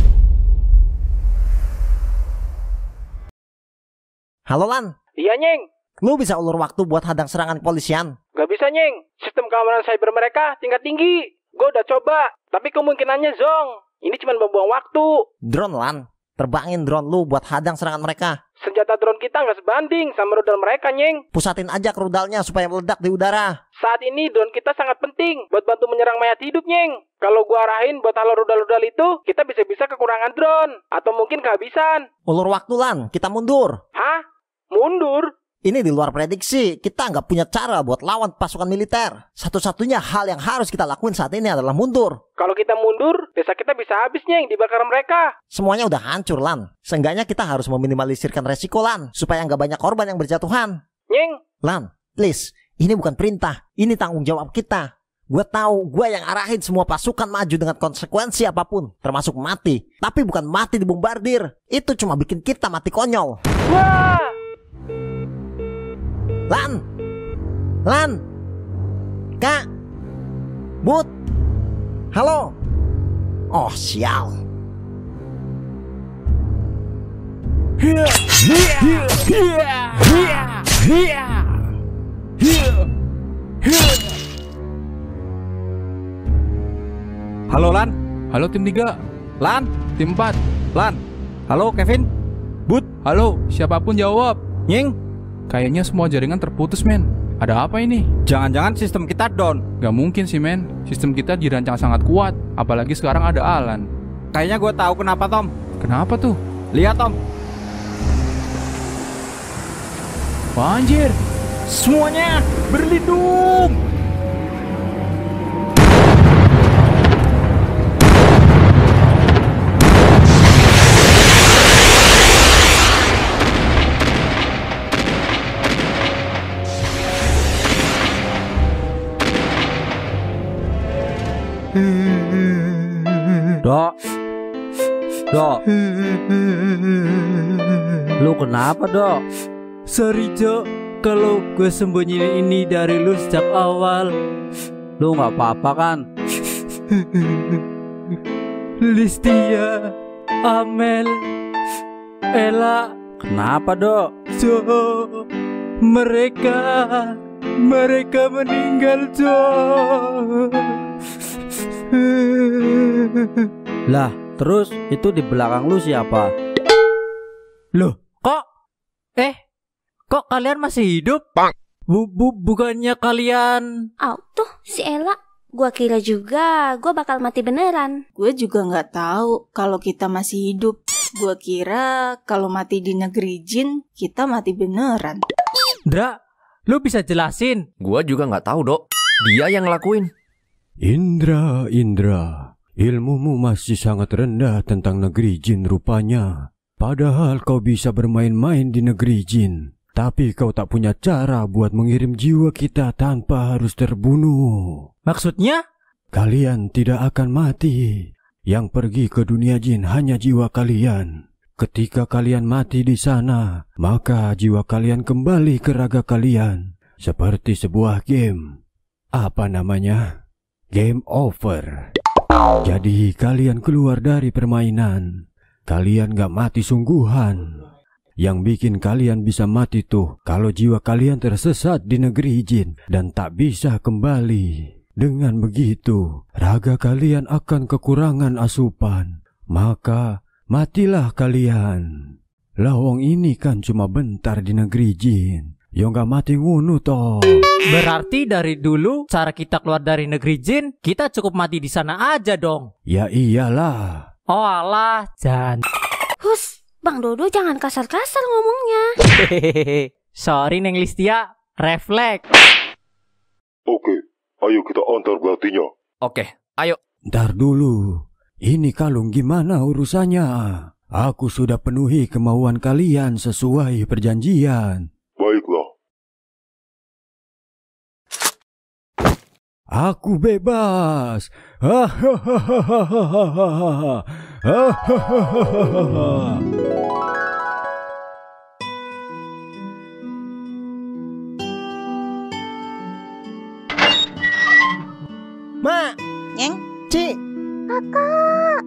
Halo Lan. Iya, Nyeng. Lu bisa ulur waktu buat hadang serangan kepolisian? Gak bisa, Nyeng. Sistem keamanan cyber mereka tingkat tinggi. Gue udah coba, tapi kemungkinannya zong. Ini cuma membuang waktu. Drone Lan, terbangin drone lu buat hadang serangan mereka. Senjata drone kita nggak sebanding sama rudal mereka, Nyeng. Pusatin aja ke rudalnya supaya meledak di udara. Saat ini drone kita sangat penting buat bantu menyerang mayat hidup, Nyeng. Kalau gua arahin buat halo rudal-rudal itu, kita bisa-bisa kekurangan drone. Atau mungkin kehabisan. Ulur waktu Lan, kita mundur. Hah? Mundur? Ini di luar prediksi. Kita nggak punya cara buat lawan pasukan militer. Satu-satunya hal yang harus kita lakuin saat ini adalah mundur. Kalau kita mundur, desa kita bisa habis, Nyeng, dibakar mereka. Semuanya udah hancur, Lan. Seenggaknya kita harus meminimalisirkan resiko, Lan, supaya nggak banyak korban yang berjatuhan. Nyeng. Lan, please. Ini bukan perintah. Ini tanggung jawab kita. Gue tahu, gue yang arahin semua pasukan maju dengan konsekuensi apapun, termasuk mati. Tapi bukan mati dibombardir. Itu cuma bikin kita mati konyol. Wah! Lan, Lan, Kak, Bud, halo. Oh sial. Halo Lan, halo tim tiga, Lan, tim empat, Lan, halo Kevin, Bud, halo, siapapun jawab. Nyeng, kayaknya semua jaringan terputus, men. Ada apa ini? Jangan-jangan sistem kita down. Gak mungkin sih, men. Sistem kita dirancang sangat kuat. Apalagi sekarang ada Alan. Kayaknya gue tahu kenapa, Tom. Kenapa tuh? Lihat, Tom. Anjir, semuanya berlindung. Dok, Dok, lu kenapa, Dok? Sorry, Jo, kalau gue sembunyiin ini dari lu sejak awal. Lu nggak apa-apa kan? Listia, Amel, Ella. Kenapa, Dok? Jo, mereka, mereka meninggal, Jo. Lah, terus itu di belakang lu siapa? Loh, kok? Eh, kok kalian masih hidup? Bu, bu bukannya kalian? Oh, tuh si Ella. Gua kira juga gua bakal mati beneran. Gue juga nggak tahu kalau kita masih hidup. Gua kira kalau mati di negeri jin kita mati beneran. Dra, lu bisa jelasin? Gua juga nggak tahu, Dok. Dia yang ngelakuin. Indra, Indra, ilmumu masih sangat rendah tentang negeri jin rupanya. Padahal kau bisa bermain-main di negeri jin. Tapi kau tak punya cara buat mengirim jiwa kita tanpa harus terbunuh. Maksudnya? kalian tidak akan mati. Yang pergi ke dunia jin hanya jiwa kalian. Ketika kalian mati di sana, maka jiwa kalian kembali ke raga kalian. Seperti sebuah game. Apa namanya? Game over. Jadi kalian keluar dari permainan. Kalian gak mati sungguhan. Yang bikin kalian bisa mati tuh kalau jiwa kalian tersesat di negeri jin dan tak bisa kembali. Dengan begitu, raga kalian akan kekurangan asupan. Maka matilah kalian. Lawang ini kan cuma bentar di negeri jin. Yo gak mati ngunu toh. Berarti dari dulu cara kita keluar dari negeri jin, kita cukup mati di sana aja dong. Ya iyalah. Oh alah, jangan. Hus, Bang Dodo jangan kasar-kasar ngomongnya. Hehehe. Sorry Neng Listia, refleks. Oke, ayo kita antar belatinya. Oke, ayo. Ntar dulu. Ini kalung gimana urusannya? Aku sudah penuhi kemauan kalian sesuai perjanjian. Baiklah. Aku bebas. Hahaha. Hahaha. Ma, Nyeng, Ci, kakak.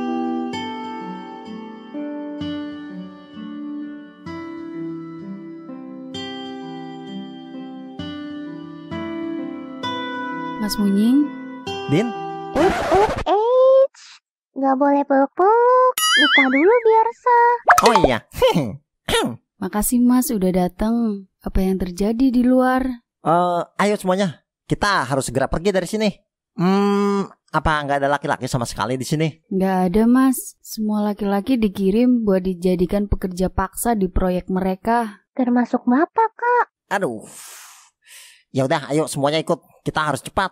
Mas Munying, Din, Up, up, eits. Gak boleh peluk-peluk. Nikah dulu biar sah. oh iya. makasih Mas udah datang. Apa yang terjadi di luar? Eh, ayo semuanya, kita harus segera pergi dari sini. Hmm, apa nggak ada laki-laki sama sekali di sini? Nggak ada Mas. Semua laki-laki dikirim buat dijadikan pekerja paksa di proyek mereka. Termasuk Bapak, Kak. Aduh. Ya udah, ayo semuanya ikut. Kita harus cepat.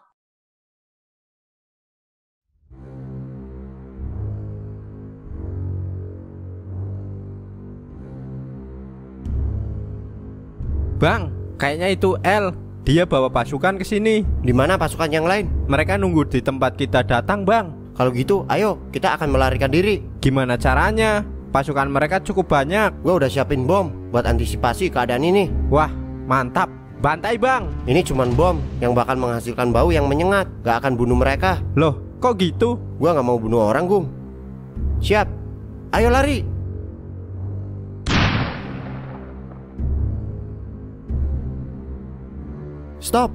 Bang, kayaknya itu L. Dia bawa pasukan ke sini. Di mana pasukan yang lain? Mereka nunggu di tempat kita datang, Bang. Kalau gitu, ayo kita akan melarikan diri. Gimana caranya? Pasukan mereka cukup banyak. Gua udah siapin bom buat antisipasi keadaan ini. Wah, mantap. Bantai, Bang. Ini cuman bom yang bakal menghasilkan bau yang menyengat. Gak akan bunuh mereka. Loh, kok gitu? Gua gak mau bunuh orang, Gung. Siap. Ayo lari. Stop.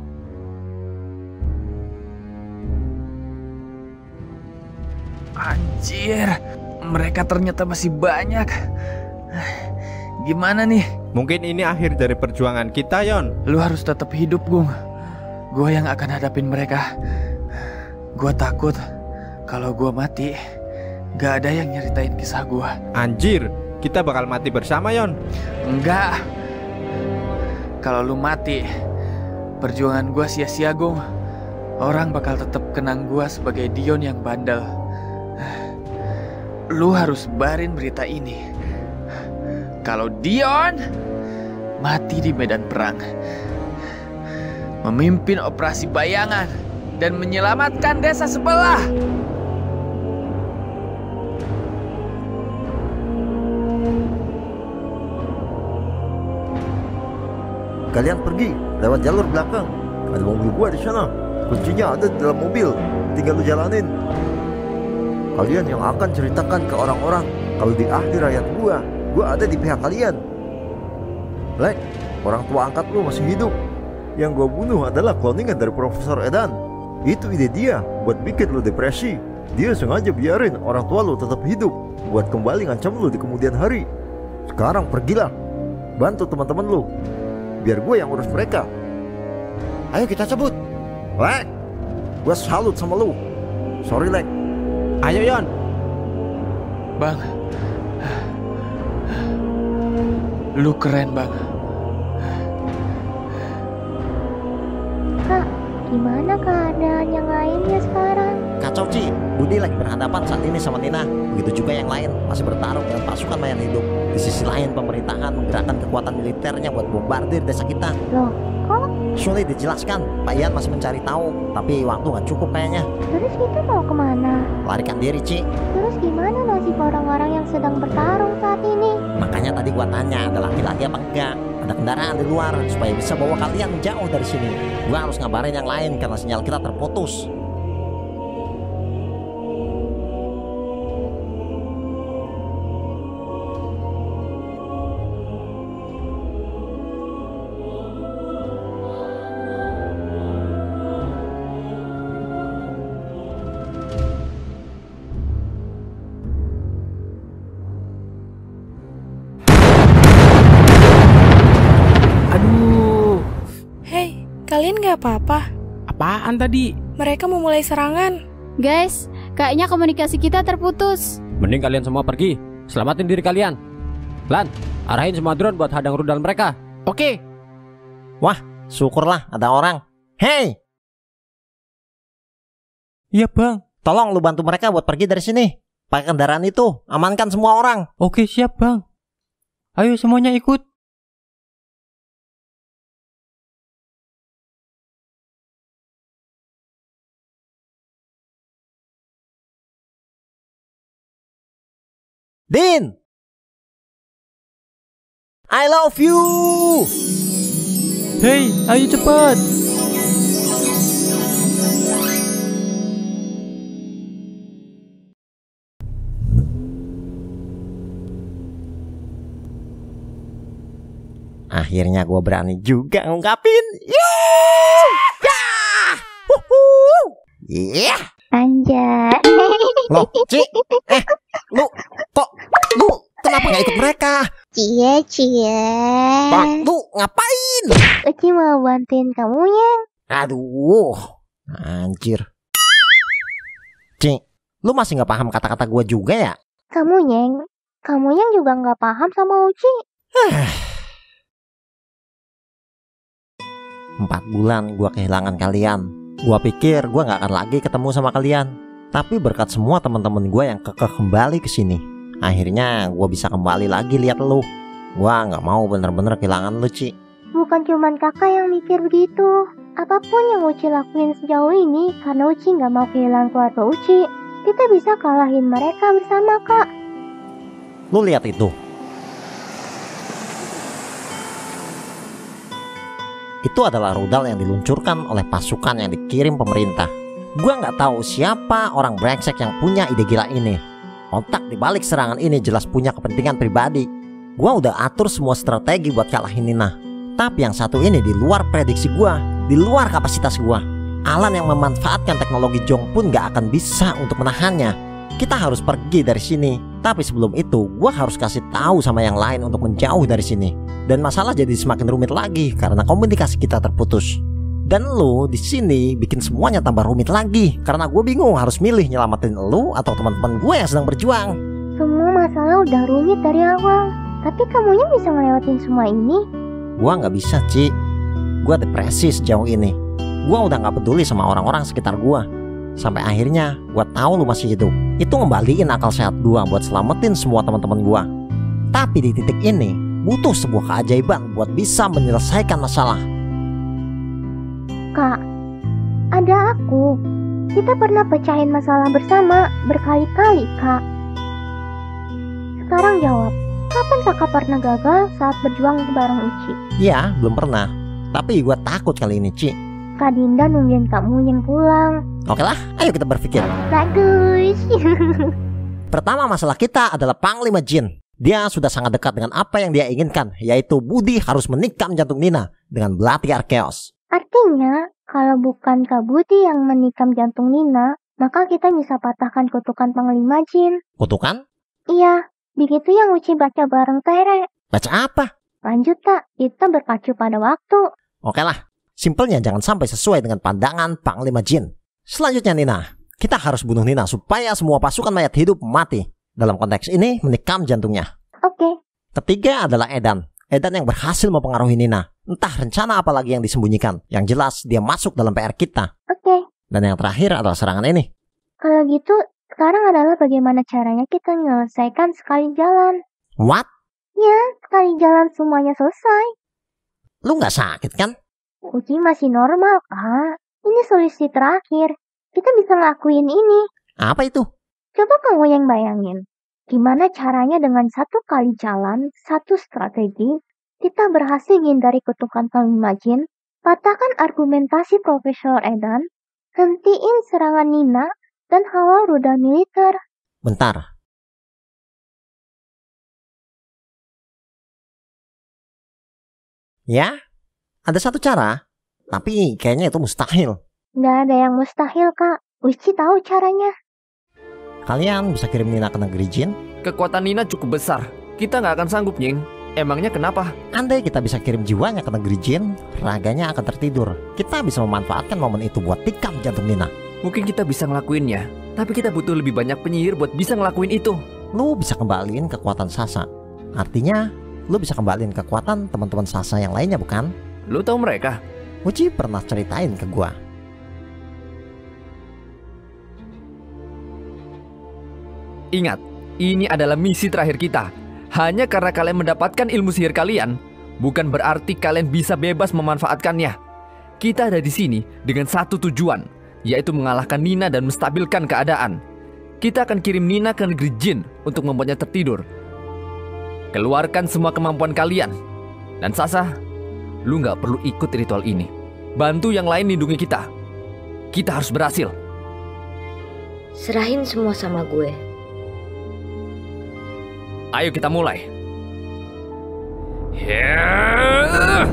Anjir, mereka ternyata masih banyak. Gimana nih? Mungkin ini akhir dari perjuangan kita, Yon. Lu harus tetap hidup, Gung. Gua yang akan hadapin mereka. Gua takut kalau gua mati, gak ada yang nyeritain kisah gua. Anjir, kita bakal mati bersama, Yon. Enggak. Kalau lu mati, perjuangan gua sia-sia, Gung. Orang bakal tetap kenang gua sebagai Dion yang bandel. Lu harus sebarin berita ini. Kalau Dion mati di medan perang, memimpin operasi bayangan dan menyelamatkan desa sebelah. Kalian pergi lewat jalur belakang. Ada mobil gua di sana. Kuncinya ada di dalam mobil. Tinggal lu jalanin. Kalian yang akan ceritakan ke orang-orang kalau di akhir hayat gua, gua ada di pihak kalian. Lek, orang tua angkat lu masih hidup. Yang gua bunuh adalah cloningan dari Profesor Edan. Itu ide dia buat bikin lu depresi. Dia sengaja biarin orang tua lu tetap hidup buat kembali ngancam lu di kemudian hari. Sekarang pergilah, bantu teman-teman lu, biar gue yang urus mereka. Ayo kita cabut. Lek, gue salut sama lu. Sorry Lek. Ayo Yon. Bang, lu keren Bang. Kak, gimana keadaan yang lainnya sekarang? Kacau Ci, Budi lagi berhadapan saat ini sama Nina. Begitu juga yang lain masih bertarung dengan pasukan mayat hidup. Di sisi lain pemerintahan menggerakkan kekuatan militernya buat bombardir desa kita. Loh, kok Sulit dijelaskan, Pak Ian masih mencari tahu, tapi waktu nggak cukup kayaknya. Terus kita mau kemana? Larikan diri, Ci. Terus gimana nasib orang-orang yang sedang bertarung saat ini? Makanya tadi gua tanya, ada laki-laki apa enggak? Ada kendaraan di luar supaya bisa bawa kalian menjauh dari sini. Gua harus ngabarin yang lain karena sinyal kita terputus. Kalian gak apa-apa? Apaan tadi? Mereka memulai serangan. Guys, kayaknya komunikasi kita terputus. Mending kalian semua pergi. Selamatin diri kalian. Lan, arahin semua drone buat hadang rudal mereka. Oke. Wah, syukurlah ada orang. Hei! Iya bang. Tolong lu bantu mereka buat pergi dari sini. Pakai kendaraan itu, amankan semua orang. Oke, siap bang. Ayo semuanya ikut. Din, I love you. Hei, ayo cepat. Akhirnya gue berani juga ngungkapin. Yeay! Yah! Wuhu! Yeah! Anjay. Loh, Ci, eh, lu kok lu kenapa nggak ikut mereka? Cie, cie. Bang, lu ngapain? Uci mau bantuin kamu ya. Aduh, anjir. Ci, lu masih nggak paham kata-kata gue juga ya? Kamu Nyeng, kamu yang juga nggak paham sama Uci. Empat bulan gue kehilangan kalian. Gue pikir gue nggak akan lagi ketemu sama kalian. Tapi berkat semua teman-teman gue yang kekeh kembali ke sini, akhirnya gue bisa kembali lagi lihat lu. Gue nggak mau bener-bener kehilangan lu, Ci. Bukan cuman kakak yang mikir begitu. Apapun yang Uci lakuin sejauh ini, karena Uci nggak mau kehilangan keluarga Uci, kita bisa kalahin mereka bersama, Kak. Lu lihat itu. Itu adalah rudal yang diluncurkan oleh pasukan yang dikirim pemerintah. Gua nggak tahu siapa orang brengsek yang punya ide gila ini. Otak di balik serangan ini jelas punya kepentingan pribadi. Gua udah atur semua strategi buat kalahin Nina. Tapi yang satu ini di luar prediksi gua, di luar kapasitas gua. Alan yang memanfaatkan teknologi Jong pun nggak akan bisa untuk menahannya. Kita harus pergi dari sini. Tapi sebelum itu, gua harus kasih tahu sama yang lain untuk menjauh dari sini. Dan masalah jadi semakin rumit lagi karena komunikasi kita terputus. Dan lu di sini bikin semuanya tambah rumit lagi karena gue bingung harus milih nyelamatin lu atau teman-teman gue yang sedang berjuang. Semua masalah udah rumit dari awal, tapi kamunya bisa ngelewatin semua ini? Gue nggak bisa, Ci. Gue depresi sejauh ini. Gue udah nggak peduli sama orang-orang sekitar gue. Sampai akhirnya gue tahu lu masih hidup. Itu ngembaliin akal sehat gue buat selamatin semua teman-teman gue. Tapi di titik ini butuh sebuah keajaiban buat bisa menyelesaikan masalah. Kak, ada aku. Kita pernah pecahin masalah bersama berkali-kali, Kak. Sekarang jawab, kapan kakak pernah gagal saat berjuang bareng Uci? Iya, belum pernah. Tapi gue takut kali ini, Ci. Kak Dinda nungguin kamu yang pulang. Oke lah, ayo kita berpikir. Bagus. Pertama masalah kita adalah Panglima Jin. Dia sudah sangat dekat dengan apa yang dia inginkan, yaitu Budi harus menikam jantung Nina dengan belati Arkeos. Artinya, kalau bukan Kak Budi yang menikam jantung Nina, maka kita bisa patahkan kutukan Panglima Jin. Kutukan? Iya, begitu yang Uci baca bareng Tere. Baca apa? Lanjut tak, kita berpacu pada waktu. Oke lah, simpelnya jangan sampai sesuai dengan pandangan Panglima Jin. Selanjutnya Nina, kita harus bunuh Nina supaya semua pasukan mayat hidup mati. Dalam konteks ini, menikam jantungnya. Oke. Ketiga adalah Edan. Edan yang berhasil mempengaruhi Nina. Entah rencana apa lagi yang disembunyikan. Yang jelas dia masuk dalam P R kita. Oke. Dan yang terakhir adalah serangan ini. Kalau gitu, sekarang adalah bagaimana caranya kita menyelesaikan sekali jalan. What? Ya, sekali jalan semuanya selesai. Lu gak sakit kan? Uci masih normal, Kak. Ini solusi terakhir. Kita bisa lakuin ini. Apa itu? Coba kamu yang bayangin. Gimana caranya dengan satu kali jalan, satu strategi, kita berhasil menghindari kutukan Panglima Jin, patahkan argumentasi Profesor Edan, hentiin serangan Nina, dan halau rudal militer. Bentar. Ya, ada satu cara, tapi kayaknya itu mustahil. Nggak ada yang mustahil, Kak. Uci tahu caranya. Kalian bisa kirim Nina ke negeri Jin? Kekuatan Nina cukup besar. Kita nggak akan sanggup, Nying. Emangnya kenapa? Andai kita bisa kirim jiwanya ke negeri Jin, raganya akan tertidur. Kita bisa memanfaatkan momen itu buat tikam jantung Nina. Mungkin kita bisa ngelakuinnya, tapi kita butuh lebih banyak penyihir buat bisa ngelakuin itu. Lu bisa kembaliin kekuatan Sasa. Artinya, lu bisa kembaliin kekuatan teman-teman Sasa yang lainnya, bukan? Lu tahu mereka? Uci pernah ceritain ke gua. Ingat, ini adalah misi terakhir kita. Hanya karena kalian mendapatkan ilmu sihir kalian, bukan berarti kalian bisa bebas memanfaatkannya. Kita ada di sini dengan satu tujuan, yaitu mengalahkan Nina dan menstabilkan keadaan. Kita akan kirim Nina ke negeri Jin untuk membuatnya tertidur. Keluarkan semua kemampuan kalian. Dan Sasa, lu nggak perlu ikut ritual ini. Bantu yang lain lindungi kita. Kita harus berhasil. Serahin semua sama gue. Ayo kita mulai. Yeah.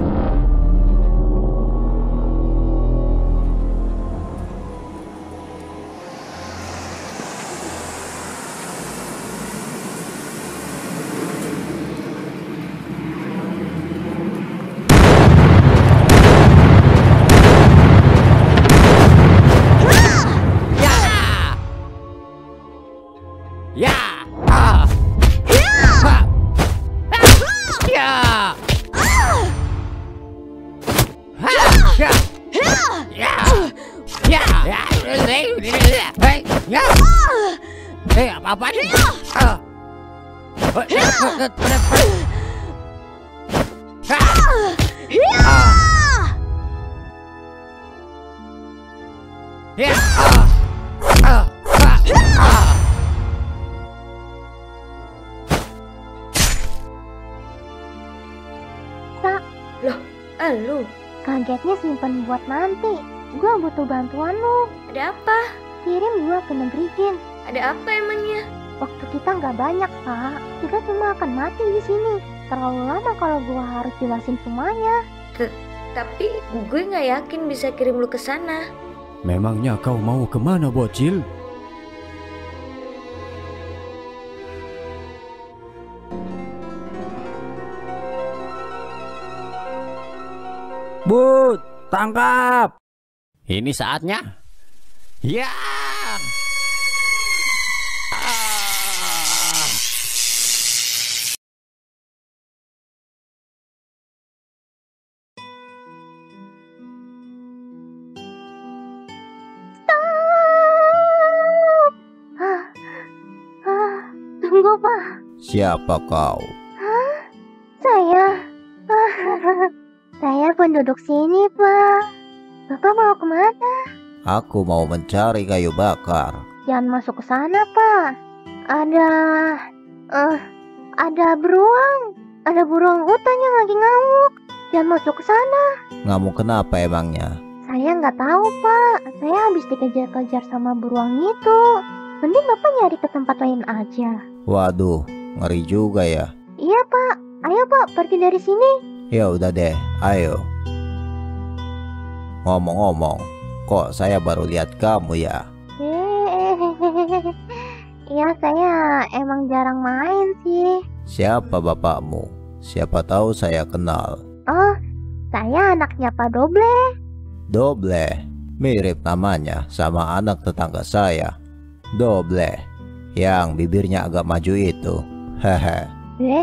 Eh, apa-apa nih? Sa, loh, eh, lu kagetnya simpen buat nanti. Gua butuh bantuan lu. Ada apa? Kirim gua ke negeri Jin. Ada apa emangnya? Waktu kita nggak banyak, Pak. Kita cuma akan mati di sini. Terlalu lama kalau gua harus jelasin semuanya. T Tapi gue nggak yakin bisa kirim lu ke sana. Memangnya kau mau kemana, bocil? But, tangkap! Ini saatnya. Ya! Tunggu, Pak. Siapa kau? Hah? Saya. Saya penduduk sini, Pak. Bapak mau kemana? Aku mau mencari kayu bakar. Jangan masuk ke sana, Pak. Ada... Uh, ada beruang. Ada beruang hutan yang lagi ngamuk. Jangan masuk ke sana. Ngamuk kenapa emangnya? Saya nggak tahu, Pak. Saya habis dikejar-kejar sama beruang itu. Mending Bapak nyari ke tempat lain aja. Waduh, ngeri juga ya. Iya, Pak. Ayo, Pak, pergi dari sini. Ya udah deh, ayo. Ngomong-ngomong, kok saya baru lihat kamu ya? Iya, saya emang jarang main sih. Siapa bapakmu? Siapa tahu saya kenal. Oh, saya anaknya Pak Doble. Doble, mirip namanya sama anak tetangga saya. Doble, yang bibirnya agak maju itu. Hehe. Eh?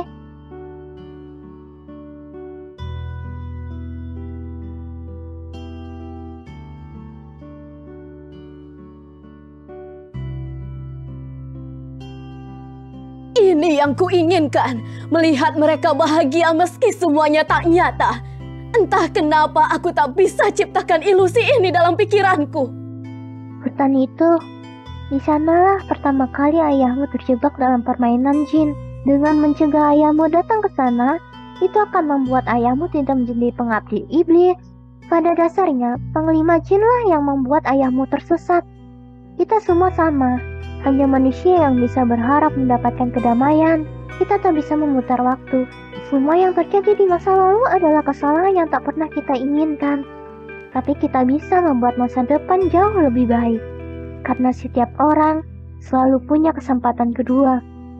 Ini yang kuinginkan, melihat mereka bahagia meski semuanya tak nyata. Entah kenapa aku tak bisa ciptakan ilusi ini dalam pikiranku. Hutan itu, di sanalah pertama kali ayahmu terjebak dalam permainan jin. Dengan mencegah ayahmu datang ke sana, itu akan membuat ayahmu tidak menjadi pengabdi iblis. Pada dasarnya, Panglima Jinlah yang membuat ayahmu tersesat. Kita semua sama, hanya manusia yang bisa berharap mendapatkan kedamaian. Kita tak bisa memutar waktu. Semua yang terjadi di masa lalu adalah kesalahan yang tak pernah kita inginkan. Tapi kita bisa membuat masa depan jauh lebih baik. Karena setiap orang selalu punya kesempatan kedua.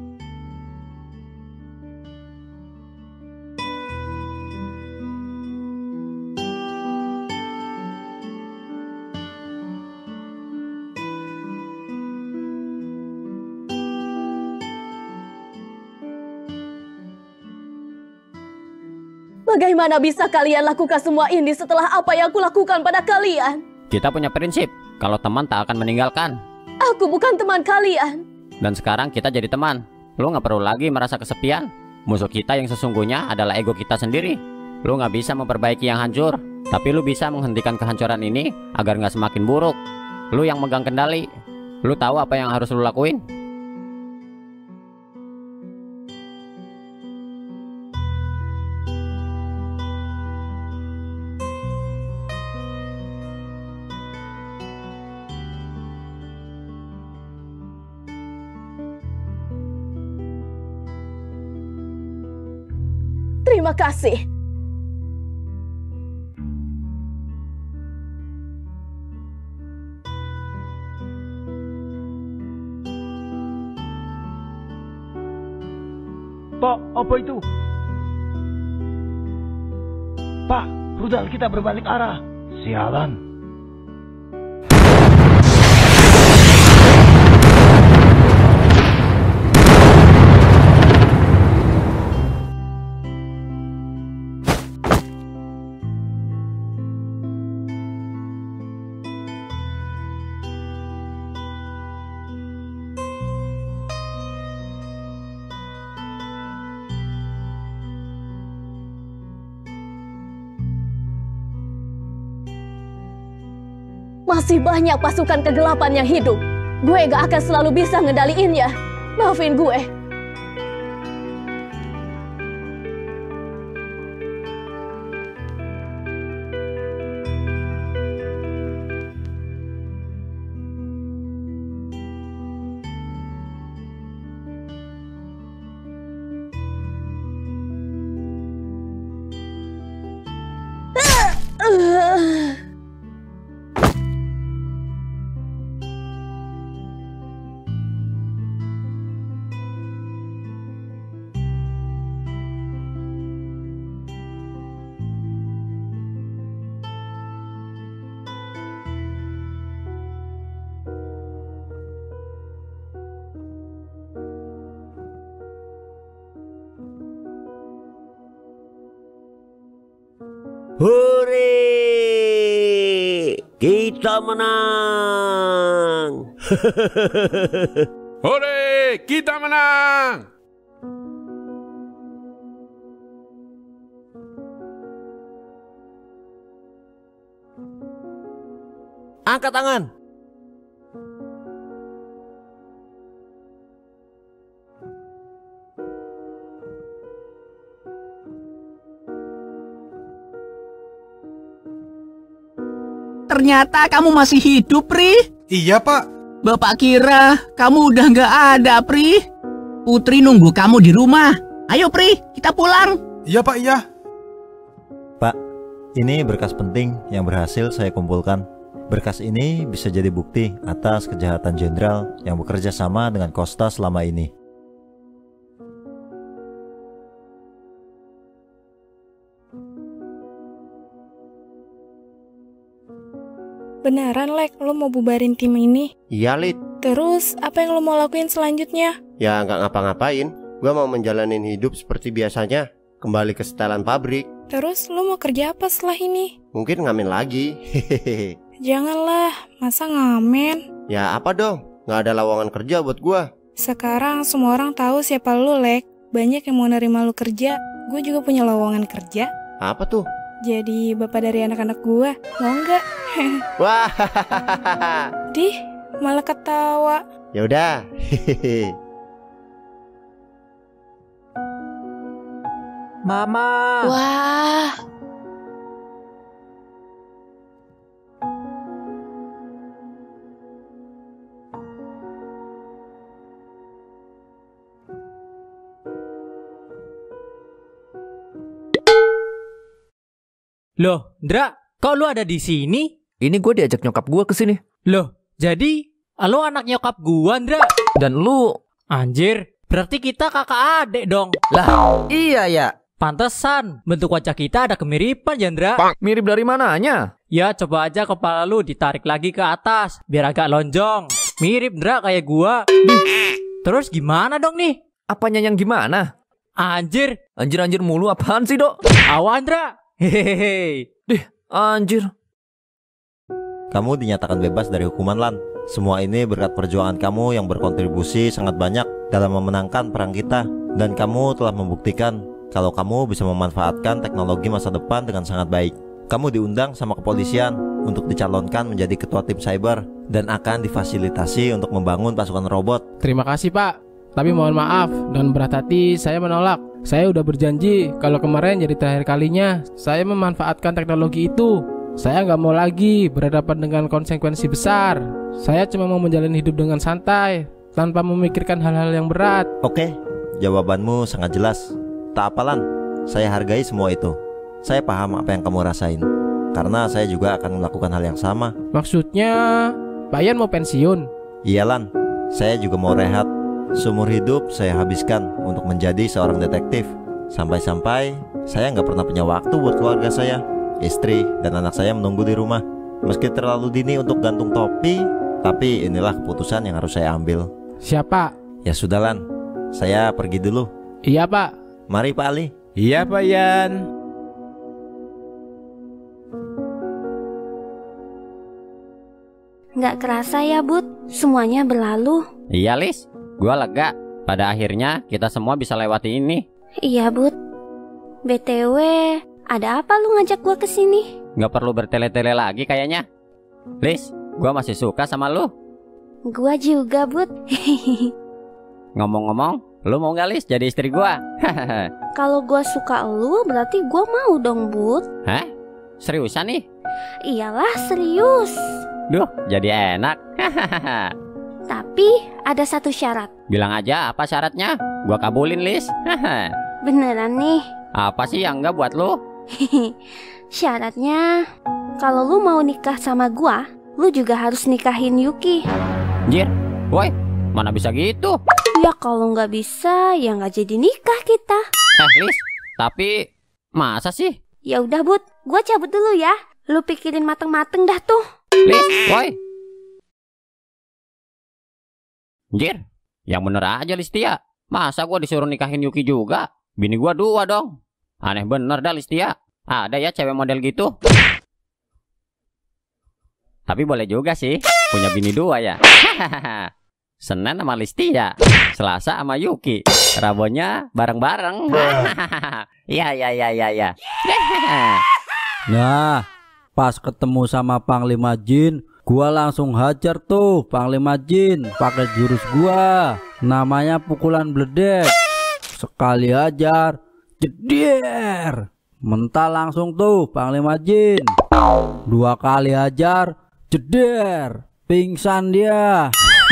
Bagaimana bisa kalian lakukan semua ini setelah apa yang aku lakukan pada kalian? Kita punya prinsip, kalau teman tak akan meninggalkan. Aku bukan teman kalian. Dan sekarang kita jadi teman. Lu gak perlu lagi merasa kesepian. Musuh kita yang sesungguhnya adalah ego kita sendiri. Lu gak bisa memperbaiki yang hancur, tapi lu bisa menghentikan kehancuran ini agar gak semakin buruk. Lu yang megang kendali. Lu tahu apa yang harus lu lakuin. Terima kasih. Pak, apa itu? Pak, rudal kita berbalik arah. Sialan. Masih banyak pasukan kegelapan yang hidup. Gue gak akan selalu bisa ngedaliinnya. Maafin gue. Hore! Kita menang! Hore! Kita menang! Angkat tangan. Ternyata kamu masih hidup, Pri. Iya, Pak. Bapak kira kamu udah nggak ada, Pri. Putri nunggu kamu di rumah. Ayo, Pri, kita pulang. Iya, Pak, iya. Pak, ini berkas penting yang berhasil saya kumpulkan. Berkas ini bisa jadi bukti atas kejahatan jenderal yang bekerja sama dengan Costa selama ini. Beneran, Lek, lo mau bubarin tim ini? Iya, Lid. Terus, apa yang lo mau lakuin selanjutnya? Ya, nggak ngapa-ngapain. Gua mau menjalanin hidup seperti biasanya. Kembali ke setelan pabrik. Terus, lo mau kerja apa setelah ini? Mungkin ngamen lagi. Hehehe. Janganlah, masa ngamen? Ya, apa dong? Nggak ada lowongan kerja buat gua. Sekarang semua orang tahu siapa lo, Lek. Banyak yang mau nerima lo kerja. Gue juga punya lowongan kerja. Apa tuh? jadi bapak dari anak-anak gua. Mau nggak? Wah. Dih, malah ketawa. Ya udah. Mama. Wah. Loh, Ndra, kok lu ada di sini? Ini gue diajak nyokap gue ke sini. Loh, jadi lu anak nyokap gua, Ndra? Dan lu... Anjir, berarti kita kakak adik dong. Lah, iya ya. Pantesan, bentuk wajah kita ada kemiripan ya, Ndra. Mirip dari mananya? Ya, coba aja kepala lu ditarik lagi ke atas, biar agak lonjong. Mirip, Ndra, kayak gua. Terus gimana dong nih? Apanya yang gimana? Anjir. Anjir-anjir mulu apaan sih, Dok? Awan, Ndra. Hehehe. Dih, anjir. Kamu dinyatakan bebas dari hukuman, Lan. Semua ini berkat perjuangan kamu yang berkontribusi sangat banyak dalam memenangkan perang kita. Dan kamu telah membuktikan kalau kamu bisa memanfaatkan teknologi masa depan dengan sangat baik. Kamu diundang sama kepolisian untuk dicalonkan menjadi ketua tim cyber dan akan difasilitasi untuk membangun pasukan robot. Terima kasih, Pak. Tapi mohon maaf, dengan berat hati saya menolak. Saya udah berjanji kalau kemarin jadi terakhir kalinya saya memanfaatkan teknologi itu. Saya nggak mau lagi berhadapan dengan konsekuensi besar. Saya cuma mau menjalani hidup dengan santai tanpa memikirkan hal-hal yang berat. Oke, jawabanmu sangat jelas. Tak apalan, saya hargai semua itu. Saya paham apa yang kamu rasain, karena saya juga akan melakukan hal yang sama. Maksudnya, Pak Ian mau pensiun? Iya, Lan, saya juga mau rehat. Seumur hidup saya habiskan untuk menjadi seorang detektif. Sampai-sampai saya nggak pernah punya waktu buat keluarga saya. Istri dan anak saya menunggu di rumah. Meski terlalu dini untuk gantung topi, tapi inilah keputusan yang harus saya ambil. Siapa? Ya sudah, Lan, saya pergi dulu. Iya, Pak. Mari, Pak Ali. Iya, Pak Ian. Nggak kerasa ya, Bud, semuanya berlalu. Iya, Lis. Gua lega. Pada akhirnya kita semua bisa lewati ini. Iya, Bud. B T W, ada apa lu ngajak gua ke sini? Nggak perlu bertele-tele lagi kayaknya. Lis, gua masih suka sama lu. Gua juga, Bud. Ngomong-ngomong, lu mau nggak, Lis, jadi istri gua? Kalau gua suka lu, berarti gua mau dong, Bud. Hah? Seriusan nih? Iyalah, serius. Duh, jadi enak. Tapi ada satu syarat. Bilang aja apa syaratnya, gua kabulin, Lis. Beneran nih? Apa sih yang enggak buat lu? Syaratnya, kalau lu mau nikah sama gua, lu juga harus nikahin Yuki. Jir, woi, mana bisa gitu? Ya kalau nggak bisa, ya nggak jadi nikah kita. Eh, Lis, tapi masa sih? Ya udah, Bud, gua cabut dulu ya. Lu pikirin mateng-mateng dah tuh. Lis, woi. Jir, yang bener aja, Listia. Masa gua disuruh nikahin Yuki juga? Bini gua dua dong. Aneh bener dah, Listia. Ada ya cewek model gitu? Tapi boleh juga sih, punya bini dua ya. Senin sama Listia, Selasa sama Yuki, Rabonya bareng-bareng. Iya, iya, iya, iya, iya. Nah, pas ketemu sama Panglima Jin, gua langsung hajar tuh Panglima Jin pakai jurus gua, namanya pukulan bledek. Sekali hajar, jeder, mental langsung tuh Panglima Jin. Dua kali hajar, jeder, pingsan dia.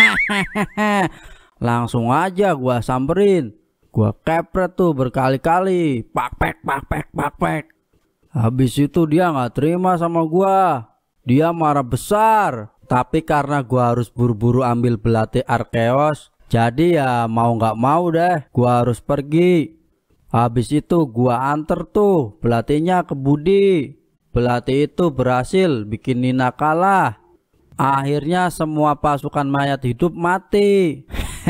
Langsung aja gua samperin, gua kepret tuh berkali-kali, pak pek pak pek pak pek. Habis itu dia nggak terima sama gua. Dia marah besar, tapi karena gua harus buru-buru ambil belati Arkeos, jadi ya mau nggak mau deh gua harus pergi. Habis itu gua anter tuh belatinya ke Budi. Belati itu berhasil bikin Nina kalah. Akhirnya semua pasukan mayat hidup mati.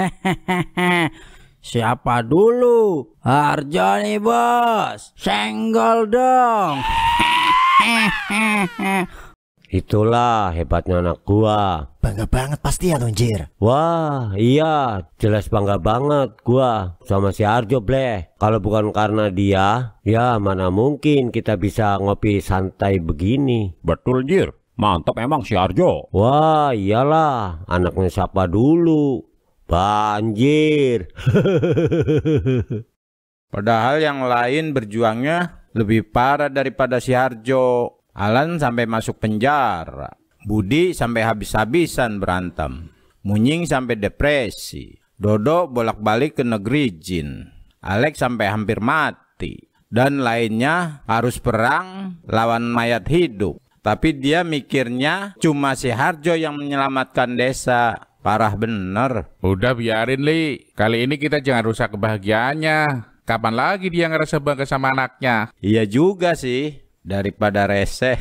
Siapa dulu? Harjo nih, Bos. Senggol dong. Itulah hebatnya anak gua. Bangga banget pasti ya Donjir. Wah iya, jelas bangga banget gua sama si Harjo bleh. Kalau bukan karena dia, ya mana mungkin kita bisa ngopi santai begini. Betul Jir, mantap emang si Harjo. Wah iyalah, anaknya siapa dulu? Banjir. Padahal yang lain berjuangnya lebih parah daripada si Harjo. Alan sampai masuk penjara, Budi sampai habis-habisan berantem, Munying sampai depresi, Dodo bolak-balik ke negeri jin, Alex sampai hampir mati, dan lainnya harus perang lawan mayat hidup. Tapi dia mikirnya cuma si Harjo yang menyelamatkan desa. Parah bener. Udah biarin Li, kali ini kita jangan rusak kebahagiaannya. Kapan lagi dia ngerasa bangga sama anaknya? Iya juga sih, daripada rese.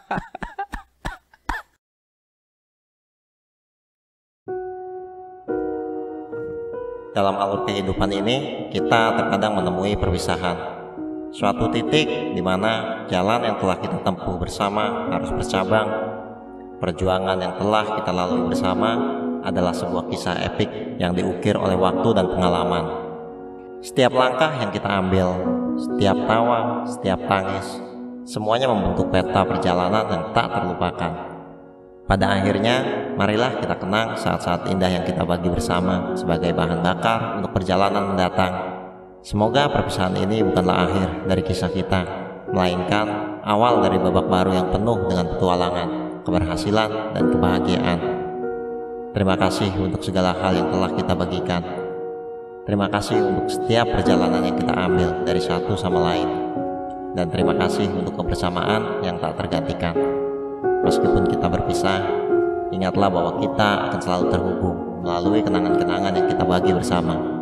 Dalam alur kehidupan ini, kita terkadang menemui perpisahan. Suatu titik di mana jalan yang telah kita tempuh bersama harus bercabang. Perjuangan yang telah kita lalui bersama adalah sebuah kisah epik yang diukir oleh waktu dan pengalaman. Setiap langkah yang kita ambil, setiap tawa, setiap tangis, semuanya membentuk peta perjalanan yang tak terlupakan. Pada akhirnya, marilah kita kenang saat-saat indah yang kita bagi bersama sebagai bahan bakar untuk perjalanan mendatang. Semoga perpisahan ini bukanlah akhir dari kisah kita, melainkan awal dari babak baru yang penuh dengan petualangan, keberhasilan, dan kebahagiaan. Terima kasih untuk segala hal yang telah kita bagikan. Terima kasih untuk setiap perjalanan yang kita ambil dari satu sama lain. Dan terima kasih untuk kebersamaan yang tak tergantikan. Meskipun kita berpisah, ingatlah bahwa kita akan selalu terhubung melalui kenangan-kenangan yang kita bagi bersama.